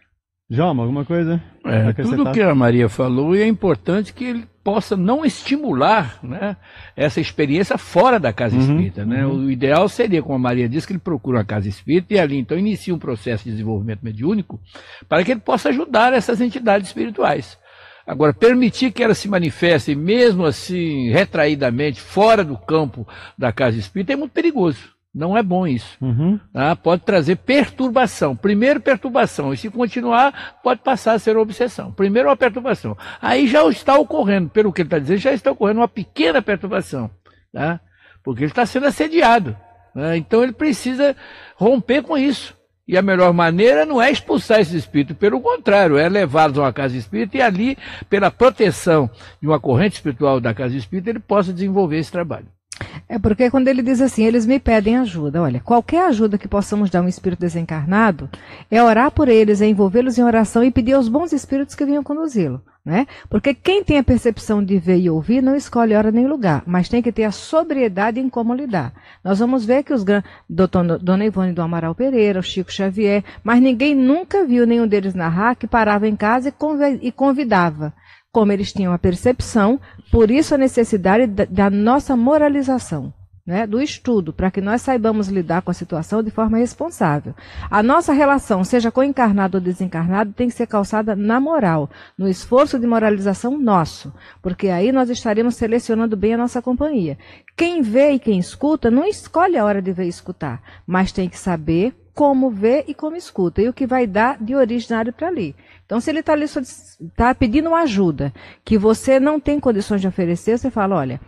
Jalma, alguma coisa? É, tudo que a Maria falou, e é importante que ele possa não estimular, né, essa experiência fora da casa espírita. Uhum, né? Uhum. O ideal seria, como a Maria disse, que ele procure uma casa espírita e ali então inicie um processo de desenvolvimento mediúnico para que ele possa ajudar essas entidades espirituais. Agora, permitir que elas se manifestem, mesmo assim, retraidamente, fora do campo da casa espírita, é muito perigoso. Não é bom isso. Uhum. Tá? Pode trazer perturbação. Primeiro, perturbação. E se continuar, pode passar a ser uma obsessão. Primeiro, uma perturbação. Aí já está ocorrendo, pelo que ele está dizendo, já está ocorrendo uma pequena perturbação. Tá? Porque ele está sendo assediado. Né? Então, ele precisa romper com isso. E a melhor maneira não é expulsar esses espíritos, pelo contrário, é levá-los a uma casa espírita e ali, pela proteção de uma corrente espiritual da casa espírita, ele possa desenvolver esse trabalho. É porque quando ele diz assim, eles me pedem ajuda. Olha, qualquer ajuda que possamos dar a um espírito desencarnado é orar por eles, é envolvê-los em oração e pedir aos bons espíritos que venham conduzi-lo. Né? Porque quem tem a percepção de ver e ouvir não escolhe hora nem lugar, mas tem que ter a sobriedade em como lidar. Nós vamos ver que os grandes, Dona Ivone do Amaral Pereira, o Chico Xavier, mas ninguém nunca viu nenhum deles narrar que parava em casa e convidava. Como eles tinham a percepção, por isso a necessidade da, da nossa moralização, né, do estudo, para que nós saibamos lidar com a situação de forma responsável. A nossa relação, seja com encarnado ou desencarnado, tem que ser calçada na moral, no esforço de moralização nosso, porque aí nós estaremos selecionando bem a nossa companhia. Quem vê e quem escuta não escolhe a hora de ver e escutar, mas tem que saber como vê e como escuta, e o que vai dar de originário para ali. Então, se ele está ali tá pedindo uma ajuda que você não tem condições de oferecer, você fala, olha,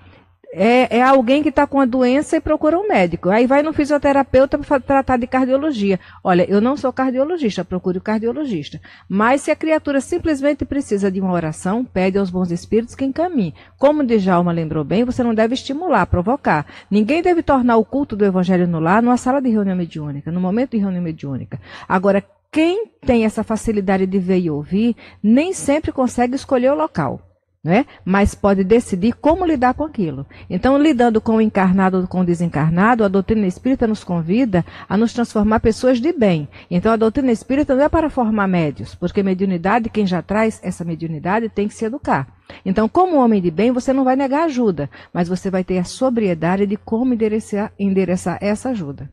é, é alguém que está com a doença e procura um médico. Aí vai no fisioterapeuta para tratar de cardiologia. Olha, eu não sou cardiologista, procure o cardiologista. Mas se a criatura simplesmente precisa de uma oração, pede aos bons espíritos que encaminhe. Como Djalma lembrou bem, você não deve estimular, provocar. Ninguém deve tornar o culto do Evangelho no lar numa sala de reunião mediúnica, no momento de reunião mediúnica. Agora, quem tem essa facilidade de ver e ouvir, nem sempre consegue escolher o local. Né? Mas pode decidir como lidar com aquilo. Então, lidando com o encarnado ou com o desencarnado, a doutrina espírita nos convida a nos transformar pessoas de bem. Então, a doutrina espírita não é para formar médios, porque mediunidade, quem já traz essa mediunidade tem que se educar. Então, como homem de bem, você não vai negar ajuda, mas você vai ter a sobriedade de como endereçar, endereçar essa ajuda.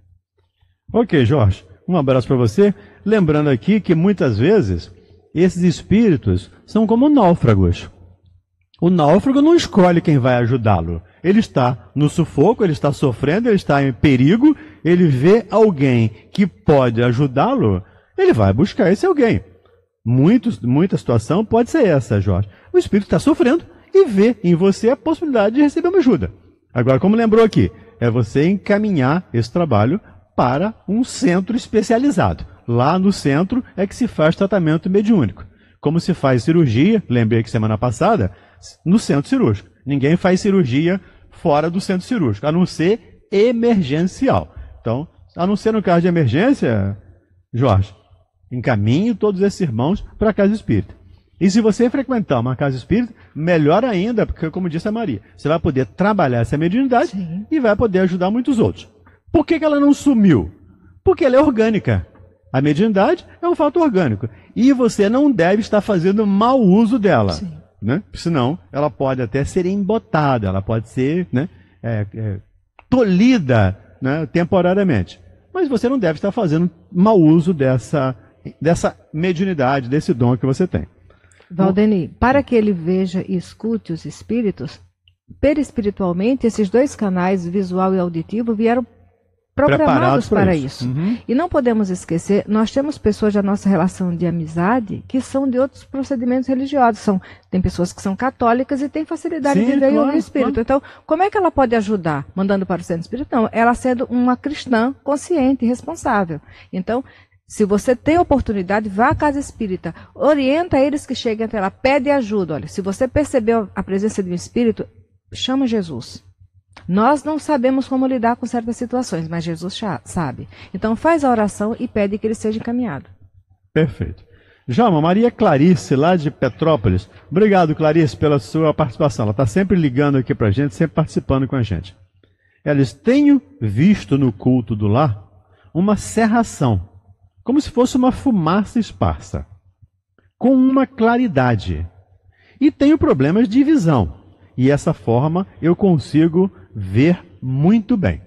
Ok, Jorge. Um abraço para você. Lembrando aqui que muitas vezes esses espíritos são como náufragos. O náufrago não escolhe quem vai ajudá-lo. Ele está no sufoco, ele está sofrendo, ele está em perigo, ele vê alguém que pode ajudá-lo, ele vai buscar esse alguém. Muitos, muita situação pode ser essa, Jorge. O espírito está sofrendo e vê em você a possibilidade de receber uma ajuda. Agora, como lembrou aqui, é você encaminhar esse trabalho para um centro especializado. Lá no centro é que se faz tratamento mediúnico. Como se faz cirurgia, lembrei que semana passada, no centro cirúrgico. Ninguém faz cirurgia fora do centro cirúrgico, a não ser emergencial. Então, a não ser no caso de emergência, Jorge, encaminhe todos esses irmãos para a casa espírita. E se você frequentar uma casa espírita, melhor ainda, porque, como disse a Maria, você vai poder trabalhar essa mediunidade Sim. e vai poder ajudar muitos outros. Por que que ela não sumiu? Porque ela é orgânica. A mediunidade é um fato orgânico. E você não deve estar fazendo mau uso dela. Sim. Né? Senão, ela pode até ser embotada, ela pode ser né, é, é, tolhida né, temporariamente. Mas você não deve estar fazendo mau uso dessa, dessa mediunidade, desse dom que você tem. Valdeni, para que ele veja e escute os espíritos, perispiritualmente, esses dois canais, visual e auditivo, vieram programados para isso. isso. Uhum. E não podemos esquecer, nós temos pessoas da nossa relação de amizade que são de outros procedimentos religiosos. São, tem pessoas que são católicas e têm facilidade Sim, de ver claro, o espírito. Claro. Então, como é que ela pode ajudar? Mandando para o centro espírita? Não, ela sendo uma cristã consciente e responsável. Então, se você tem oportunidade, vá à casa espírita, orienta eles que cheguem até lá, pede ajuda. Olha, se você percebeu a presença de um espírito, chama Jesus. Nós não sabemos como lidar com certas situações, mas Jesus sabe. Então faz a oração e pede que ele seja encaminhado. Perfeito. Jalma, Maria Clarice, lá de Petrópolis. Obrigado, Clarice, pela sua participação. Ela está sempre ligando aqui para a gente, sempre participando com a gente. Ela diz, tenho visto no culto do lar uma cerração, como se fosse uma fumaça esparsa. com uma claridade. E tenho problemas de visão. E essa forma eu consigo ver muito bem.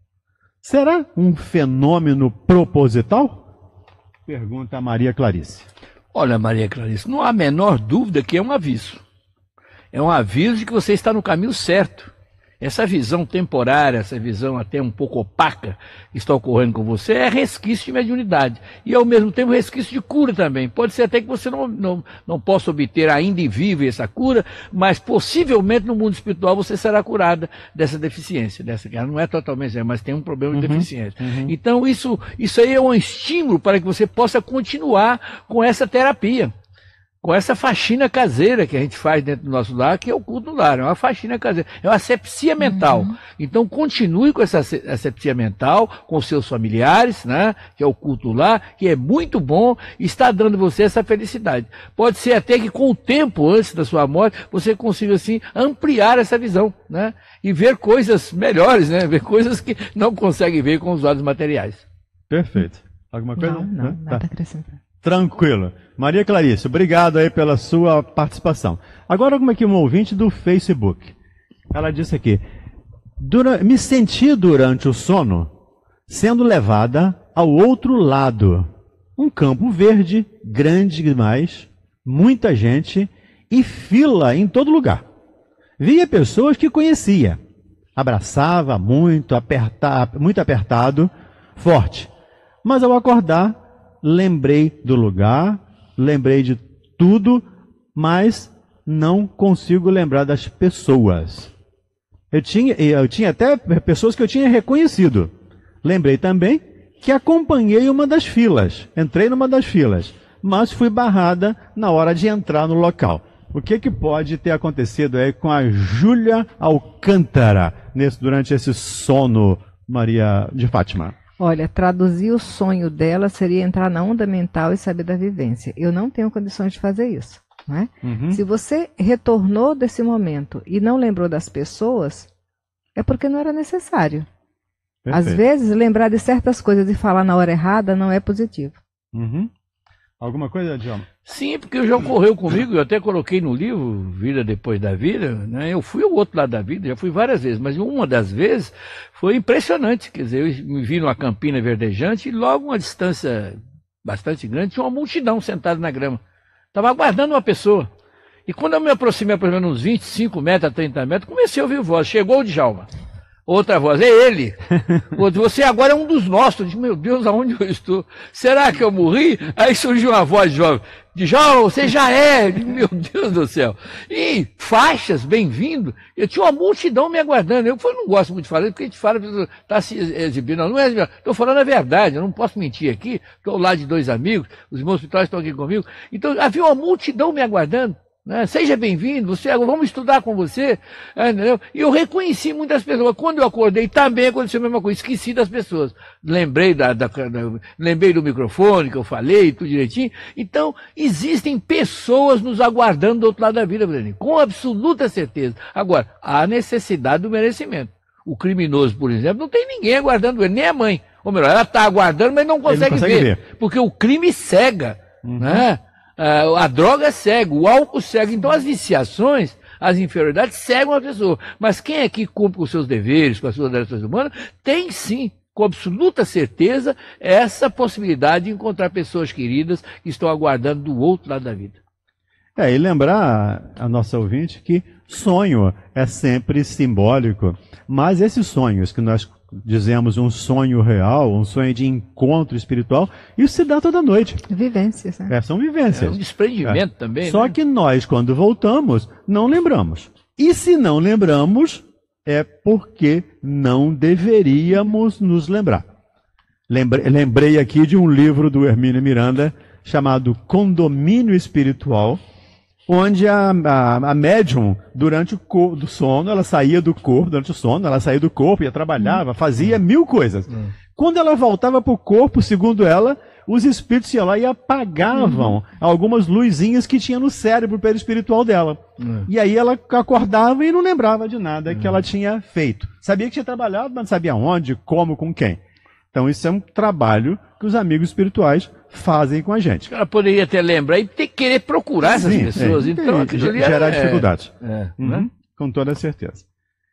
Será um fenômeno proposital? Pergunta a Maria Clarice. Olha, Maria Clarice, não há a menor dúvida que é um aviso. É um aviso de que você está no caminho certo. Essa visão temporária, essa visão até um pouco opaca que está ocorrendo com você é resquício de mediunidade. E, ao mesmo tempo, resquício de cura também. Pode ser até que você não, não, não possa obter ainda em vivo essa cura, mas possivelmente no mundo espiritual você será curada dessa deficiência. Dessa, ela não é totalmente, mas tem um problema de uhum, deficiência. Uhum. Então, isso, isso aí é um estímulo para que você possa continuar com essa terapia. Com essa faxina caseira que a gente faz dentro do nosso lar, que é o culto no lar, é uma faxina caseira, é uma asepsia mental. Uhum. Então continue com essa asepsia mental, com seus familiares, né, que é o culto no lar, que é muito bom e está dando você essa felicidade. Pode ser até que com o tempo, antes da sua morte, você consiga assim ampliar essa visão, né, e ver coisas melhores, né, ver coisas que não consegue ver com os olhos materiais. Perfeito. Alguma coisa? Não, não, não nada tá. acrescentar. Tranquilo. Maria Clarice, obrigado aí pela sua participação. Agora, como é que um ouvinte do Facebook? Ela disse aqui, Dura, me senti durante o sono sendo levada ao outro lado. Um campo verde, grande demais, muita gente e fila em todo lugar. Via pessoas que conhecia. Abraçava muito, aperta, muito apertado, forte. Mas ao acordar, lembrei do lugar, lembrei de tudo, mas não consigo lembrar das pessoas. Eu tinha, eu tinha até pessoas que eu tinha reconhecido. Lembrei também que acompanhei uma das filas, entrei numa das filas, mas fui barrada na hora de entrar no local. O que, que pode ter acontecido aí com a Júlia Alcântara nesse, durante esse sono, Maria de Fátima? Olha, traduzir o sonho dela seria entrar na onda mental e saber da vivência. Eu não tenho condições de fazer isso. Não é? Uhum. Se você retornou desse momento e não lembrou das pessoas, é porque não era necessário. Perfeito. Às vezes, lembrar de certas coisas e falar na hora errada não é positivo. Uhum. Alguma coisa, Djalma? Sim, porque já ocorreu comigo, eu até coloquei no livro Vida Depois da Vida, né? Eu fui ao outro lado da vida, já fui várias vezes, mas uma das vezes foi impressionante, quer dizer, eu me vi numa campina verdejante e logo uma distância bastante grande tinha uma multidão sentada na grama. Estava aguardando uma pessoa. E quando eu me aproximei aproximadamente uns vinte e cinco metros a trinta metros, comecei a ouvir voz, chegou o Djalma. Outra voz, é ele. Você agora é um dos nossos. Eu disse, meu Deus, aonde eu estou? Será que eu morri? Aí surgiu uma voz jovem. Djalma, você já é. Meu Deus do céu. E faixas, bem-vindo. Eu tinha uma multidão me aguardando. Eu não gosto muito de falar, porque a gente fala, está se exibindo. Não, não é exibindo. Estou falando a verdade, eu não posso mentir aqui. Estou ao lado de dois amigos, os irmãos espirituais estão aqui comigo. Então, havia uma multidão me aguardando. Né? Seja bem-vindo, você, vamos estudar com você. É, entendeu? E eu reconheci muitas pessoas. Quando eu acordei, também aconteceu a mesma coisa. Esqueci das pessoas. Lembrei, da, da, da, lembrei do microfone que eu falei, tudo direitinho. Então, existem pessoas nos aguardando do outro lado da vida, Breno, com absoluta certeza. Agora, há necessidade do merecimento. O criminoso, por exemplo, não tem ninguém aguardando ele, nem a mãe. Ou melhor, ela está aguardando, mas não consegue, não consegue ver, ver. Porque o crime cega. Uhum. Né? Uh, a droga cega, o álcool cega. Então as viciações, as inferioridades cegam a pessoa. Mas quem é que cumpre com os seus deveres, com as suas relações humanas, tem sim, com absoluta certeza, essa possibilidade de encontrar pessoas queridas que estão aguardando do outro lado da vida. É, e lembrar a nossa ouvinte que sonho é sempre simbólico, mas esses sonhos que nós dizemos um sonho real, um sonho de encontro espiritual, isso se dá toda noite. Vivências, né? É, são vivências. É um desprendimento é. também. Só né? que nós, quando voltamos, não lembramos. E se não lembramos, é porque não deveríamos nos lembrar. Lembrei, lembrei aqui de um livro do Hermínio Miranda, chamado Condomínio Espiritual, onde a, a, a médium, durante o cor, do sono, ela saía do corpo, durante o sono, ela saía do corpo, ia trabalhava, fazia mil coisas. Hum. Quando ela voltava para o corpo, segundo ela, os espíritos iam lá e apagavam uhum. algumas luzinhas que tinha no cérebro perispiritual dela. Uhum. E aí ela acordava e não lembrava de nada uhum. que ela tinha feito. Sabia que tinha trabalhado, mas não sabia onde, como, com quem. Então isso é um trabalho que os amigos espirituais fazem com a gente. O cara poderia até lembrar e ter que querer procurar essas Sim, pessoas. é, então, é, gerar é, dificuldades. É, Uhum, né? com toda certeza.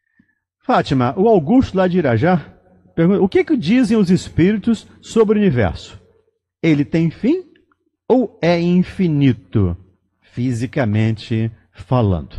Fátima, o Augusto lá de Irajá pergunta, o que, que dizem os espíritos sobre o universo? Ele tem fim ou é infinito, fisicamente falando?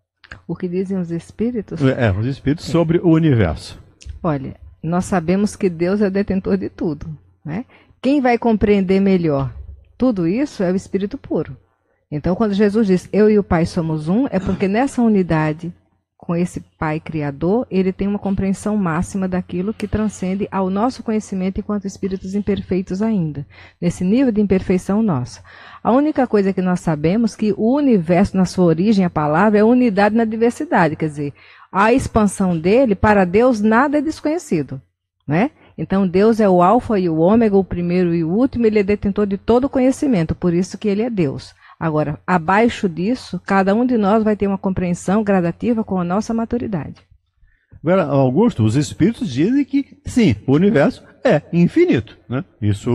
O que dizem os espíritos? É, os espíritos é. sobre o universo. Olha, nós sabemos que Deus é o detentor de tudo, né? Quem vai compreender melhor tudo isso é o Espírito puro. Então, quando Jesus diz, eu e o Pai somos um, é porque nessa unidade, com esse Pai Criador, ele tem uma compreensão máxima daquilo que transcende ao nosso conhecimento enquanto espíritos imperfeitos ainda, nesse nível de imperfeição nossa. A única coisa que nós sabemos é que o universo, na sua origem, a palavra, é unidade na diversidade, quer dizer, a expansão dele, para Deus, nada é desconhecido, né? Então, Deus é o alfa e o ômega, o primeiro e o último, ele é detentor de todo o conhecimento, por isso que ele é Deus. Agora, abaixo disso, cada um de nós vai ter uma compreensão gradativa com a nossa maturidade. Agora, Augusto, os espíritos dizem que, sim, o universo é infinito, né? Isso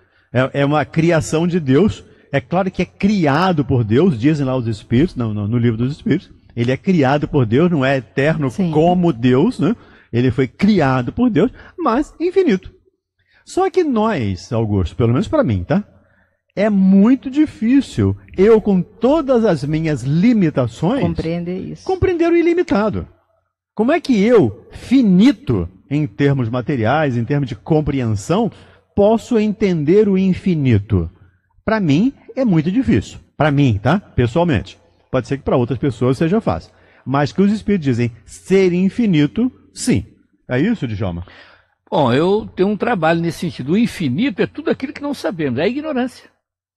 é, é uma criação de Deus. É claro que é criado por Deus, dizem lá os espíritos, no, no, no livro dos espíritos. Ele é criado por Deus, não é eterno sim. como Deus, né? Ele foi criado por Deus, mas infinito. Só que nós, Augusto, pelo menos para mim, tá? É muito difícil eu, com todas as minhas limitações, compreender isso. Compreender o ilimitado. Como é que eu, finito em termos materiais, em termos de compreensão, posso entender o infinito? Para mim, é muito difícil. Para mim, tá? Pessoalmente. Pode ser que para outras pessoas seja fácil. Mas que os espíritos dizem ser infinito, sim. É isso, Djalma? Bom, eu tenho um trabalho nesse sentido. O infinito é tudo aquilo que não sabemos, é a ignorância.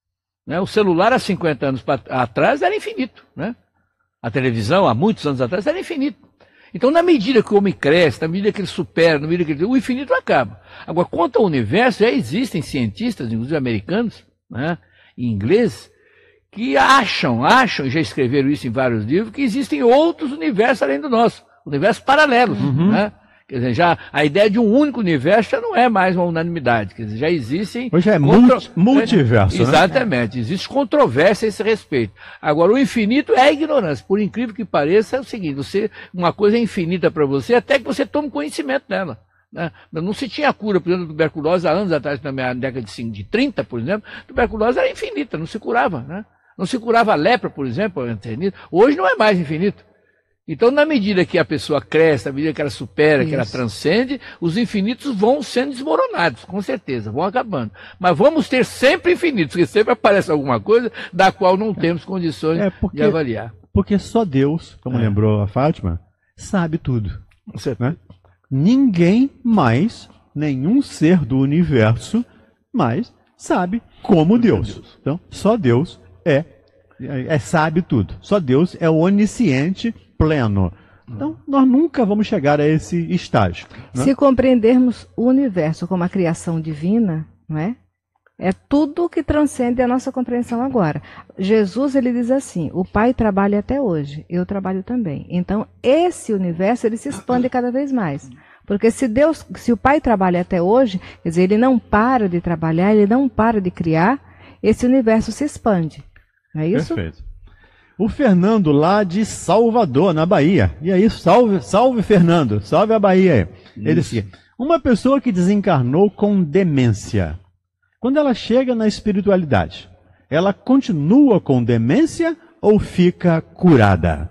Né? O celular há cinquenta anos pra, atrás era infinito. Né? A televisão, há muitos anos atrás, era infinito. Então, na medida que o homem cresce, na medida que ele supera, na medida que ele... o infinito acaba. Agora, quanto ao universo, já existem cientistas, inclusive americanos, né, e ingleses, que acham, acham, e já escreveram isso em vários livros, que existem outros universos além do nosso, universos paralelos. Uhum. Né? Quer dizer, já, a ideia de um único universo já não é mais uma unanimidade. Quer dizer, já existem... Hoje é multi, multiverso, é, exatamente. Né? Existe controvérsia a esse respeito. Agora, o infinito é a ignorância. Por incrível que pareça, é o seguinte, você, uma coisa é infinita para você até que você tome conhecimento dela. Né? Não se tinha cura, por exemplo, da tuberculose há anos atrás, na década de, de trinta, por exemplo, a tuberculose era infinita, não se curava. Né? Não se curava a lepra, por exemplo, hoje não é mais infinito. Então, na medida que a pessoa cresce, na medida que ela supera, isso. que ela transcende, os infinitos vão sendo desmoronados, com certeza, vão acabando. Mas vamos ter sempre infinitos, porque sempre aparece alguma coisa da qual não temos condições é porque, de avaliar. Porque só Deus, como é. lembrou a Fátima, sabe tudo. Né? Ninguém mais, nenhum ser do universo, mais sabe como Deus. Deus. Então, só Deus é, é, é sabe tudo. Só Deus é onisciente, pleno. Então, nós nunca vamos chegar a esse estágio. Né? Se compreendermos o universo como a criação divina, não é? É tudo que transcende a nossa compreensão agora. Jesus, ele diz assim, o Pai trabalha até hoje, eu trabalho também. Então, esse universo, ele se expande cada vez mais. Porque se Deus, se o Pai trabalha até hoje, quer dizer, ele não para de trabalhar, ele não para de criar, esse universo se expande. Não é isso? Perfeito. O Fernando lá de Salvador, na Bahia. E aí, salve, salve Fernando, salve a Bahia aí. Ele disse, uma pessoa que desencarnou com demência, quando ela chega na espiritualidade, ela continua com demência ou fica curada?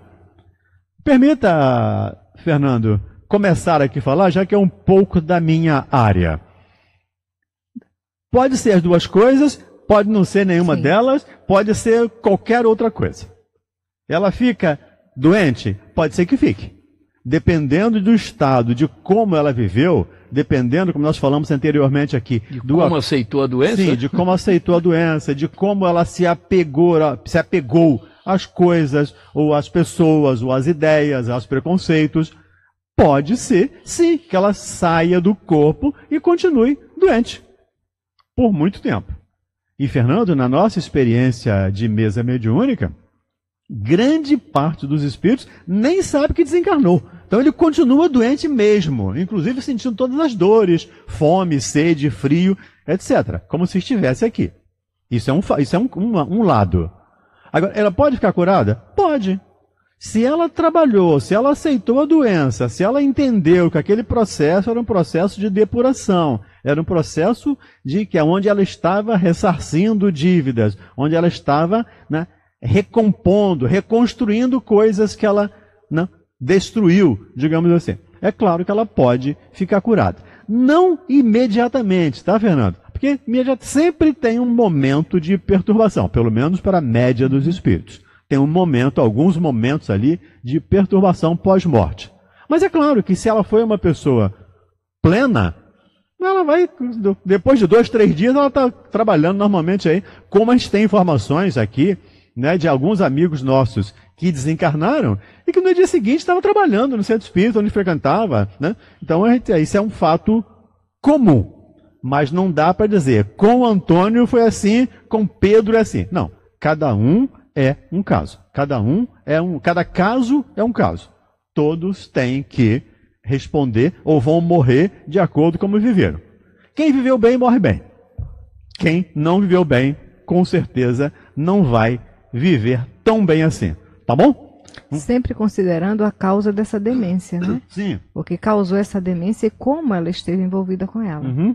Permita, Fernando, começar aqui a falar, já que é um pouco da minha área. Pode ser as duas coisas, pode não ser nenhuma Sim. delas, pode ser qualquer outra coisa. Ela fica doente? Pode ser que fique. Dependendo do estado, de como ela viveu, dependendo, como nós falamos anteriormente aqui... De do, como aceitou a doença? Sim, de como aceitou a doença, de como ela se apegou, se apegou às coisas, ou às pessoas, ou às ideias, aos preconceitos. Pode ser, sim, que ela saia do corpo e continue doente. Por muito tempo. E, Fernando, na nossa experiência de mesa mediúnica, grande parte dos espíritos nem sabe que desencarnou. Então ele continua doente mesmo, inclusive sentindo todas as dores, fome, sede, frio, etcétera. Como se estivesse aqui. Isso é um, isso é um, um, um lado. Agora, ela pode ficar curada? Pode. Se ela trabalhou, se ela aceitou a doença, se ela entendeu que aquele processo era um processo de depuração, era um processo de que onde ela estava ressarcindo dívidas, onde ela estava, né, recompondo, reconstruindo coisas que ela, né, destruiu, digamos assim. É claro que ela pode ficar curada. Não imediatamente, tá, Fernando? Porque sempre tem um momento de perturbação, pelo menos para a média dos espíritos. Tem um momento, alguns momentos ali, de perturbação pós-morte. Mas é claro que se ela foi uma pessoa plena, ela vai, depois de dois, três dias, ela está trabalhando normalmente aí. Como a gente tem informações aqui, né, de alguns amigos nossos que desencarnaram e que no dia seguinte estavam trabalhando no centro espírita onde frequentava, né? Então a gente, isso é um fato comum. Mas não dá para dizer, com Antônio foi assim, com Pedro é assim. Não, cada um é um caso. Cada um é um, cada caso é um caso. Todos têm que responder ou vão morrer de acordo com como viveram. Quem viveu bem, morre bem. Quem não viveu bem, com certeza não vai viver tão bem assim. Tá bom? Sempre considerando a causa dessa demência, né? Sim. O que causou essa demência e como ela esteve envolvida com ela. Uhum.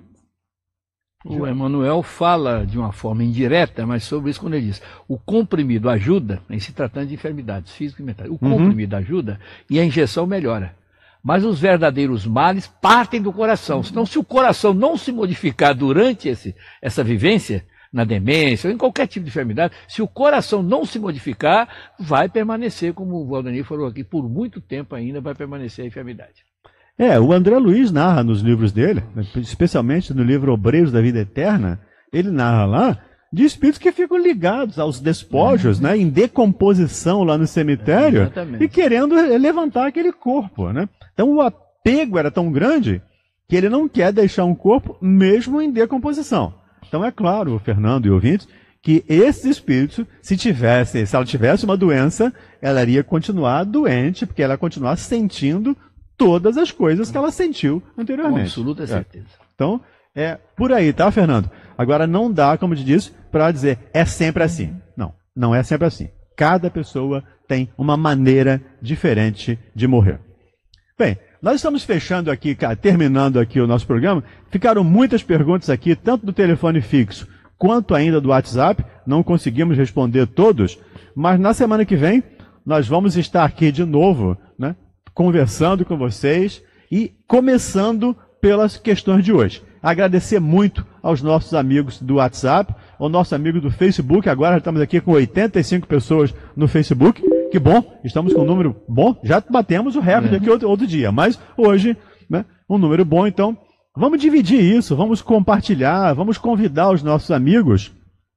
O Emmanuel fala de uma forma indireta, mas sobre isso quando ele diz, o comprimido ajuda, em se tratando de enfermidades físicas e mentais, o comprimido uhum. ajuda e a injeção melhora. Mas os verdadeiros males partem do coração. Senão, se o coração não se modificar durante esse, essa vivência, na demência ou em qualquer tipo de enfermidade, se o coração não se modificar, vai permanecer, como o Valdemir falou aqui, por muito tempo ainda vai permanecer a enfermidade. É, o André Luiz narra nos livros dele, especialmente no livro Obreiros da Vida Eterna, ele narra lá de espíritos que ficam ligados aos despojos, uhum. né, em decomposição lá no cemitério, é, e querendo levantar aquele corpo, né? Então o apego era tão grande que ele não quer deixar um corpo mesmo em decomposição. Então é claro, Fernando e ouvintes, que esses espíritos, se tivesse, se ela tivesse uma doença, ela iria continuar doente, porque ela ia continuar sentindo todas as coisas que ela sentiu anteriormente. Com absoluta certeza. É. Então, é por aí, tá, Fernando? Agora, não dá, como te disse, para dizer, é sempre assim. Não, não é sempre assim. Cada pessoa tem uma maneira diferente de morrer. Bem, nós estamos fechando aqui, terminando aqui o nosso programa. Ficaram muitas perguntas aqui, tanto do telefone fixo, quanto ainda do WhatsApp. Não conseguimos responder todos, mas na semana que vem, nós vamos estar aqui de novo, né? Conversando com vocês e começando pelas questões de hoje. Agradecer muito aos nossos amigos do WhatsApp, ao nosso amigo do Facebook. Agora estamos aqui com oitenta e cinco pessoas no Facebook. Que bom, estamos com um número bom. Já batemos o recorde é. aqui outro, outro dia, mas hoje, né, um número bom. Então, vamos dividir isso, vamos compartilhar, vamos convidar os nossos amigos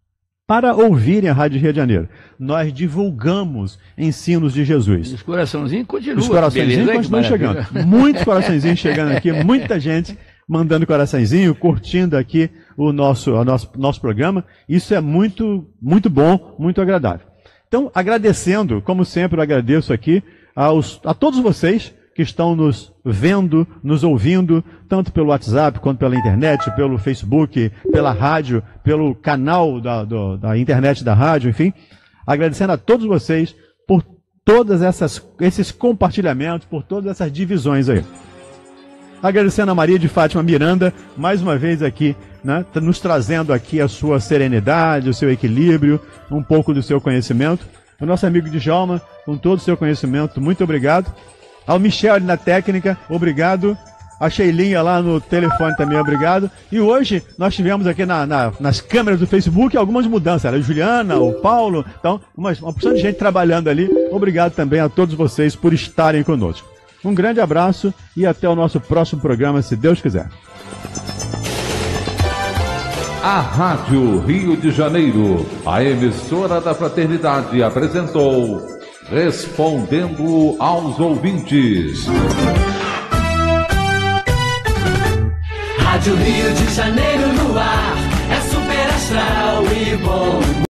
para ouvirem a Rádio Rio de Janeiro. Nós divulgamos ensinos de Jesus. Os coraçõezinhos continuam. Os coraçõezinhos continuam chegando. Muitos coraçõezinhos chegando aqui, muita gente mandando coraçõezinho, curtindo aqui o nosso, o nosso, nosso programa. Isso é muito, muito bom, muito agradável. Então, agradecendo, como sempre eu agradeço aqui aos, a todos vocês que estão nos vendo, nos ouvindo, tanto pelo WhatsApp, quanto pela internet, pelo Facebook, pela rádio, pelo canal da, do, da internet da rádio, enfim. Agradecendo a todos vocês por todos esses compartilhamentos, por todas essas divisões aí. Agradecendo a Maria de Fátima Miranda, mais uma vez aqui, né, nos trazendo aqui a sua serenidade, o seu equilíbrio, um pouco do seu conhecimento. O nosso amigo Djalma, com todo o seu conhecimento, muito obrigado. Ao Michel na técnica, obrigado. A Sheilinha lá no telefone também, obrigado. E hoje nós tivemos aqui na, na, nas câmeras do Facebook algumas mudanças. A Juliana, o Paulo, então uma, uma porção de gente trabalhando ali. Obrigado também a todos vocês por estarem conosco. Um grande abraço e até o nosso próximo programa, se Deus quiser. A Rádio Rio de Janeiro, a emissora da Fraternidade, apresentou Respondendo aos Ouvintes. Rádio Rio de Janeiro no ar, é super astral e bom humor.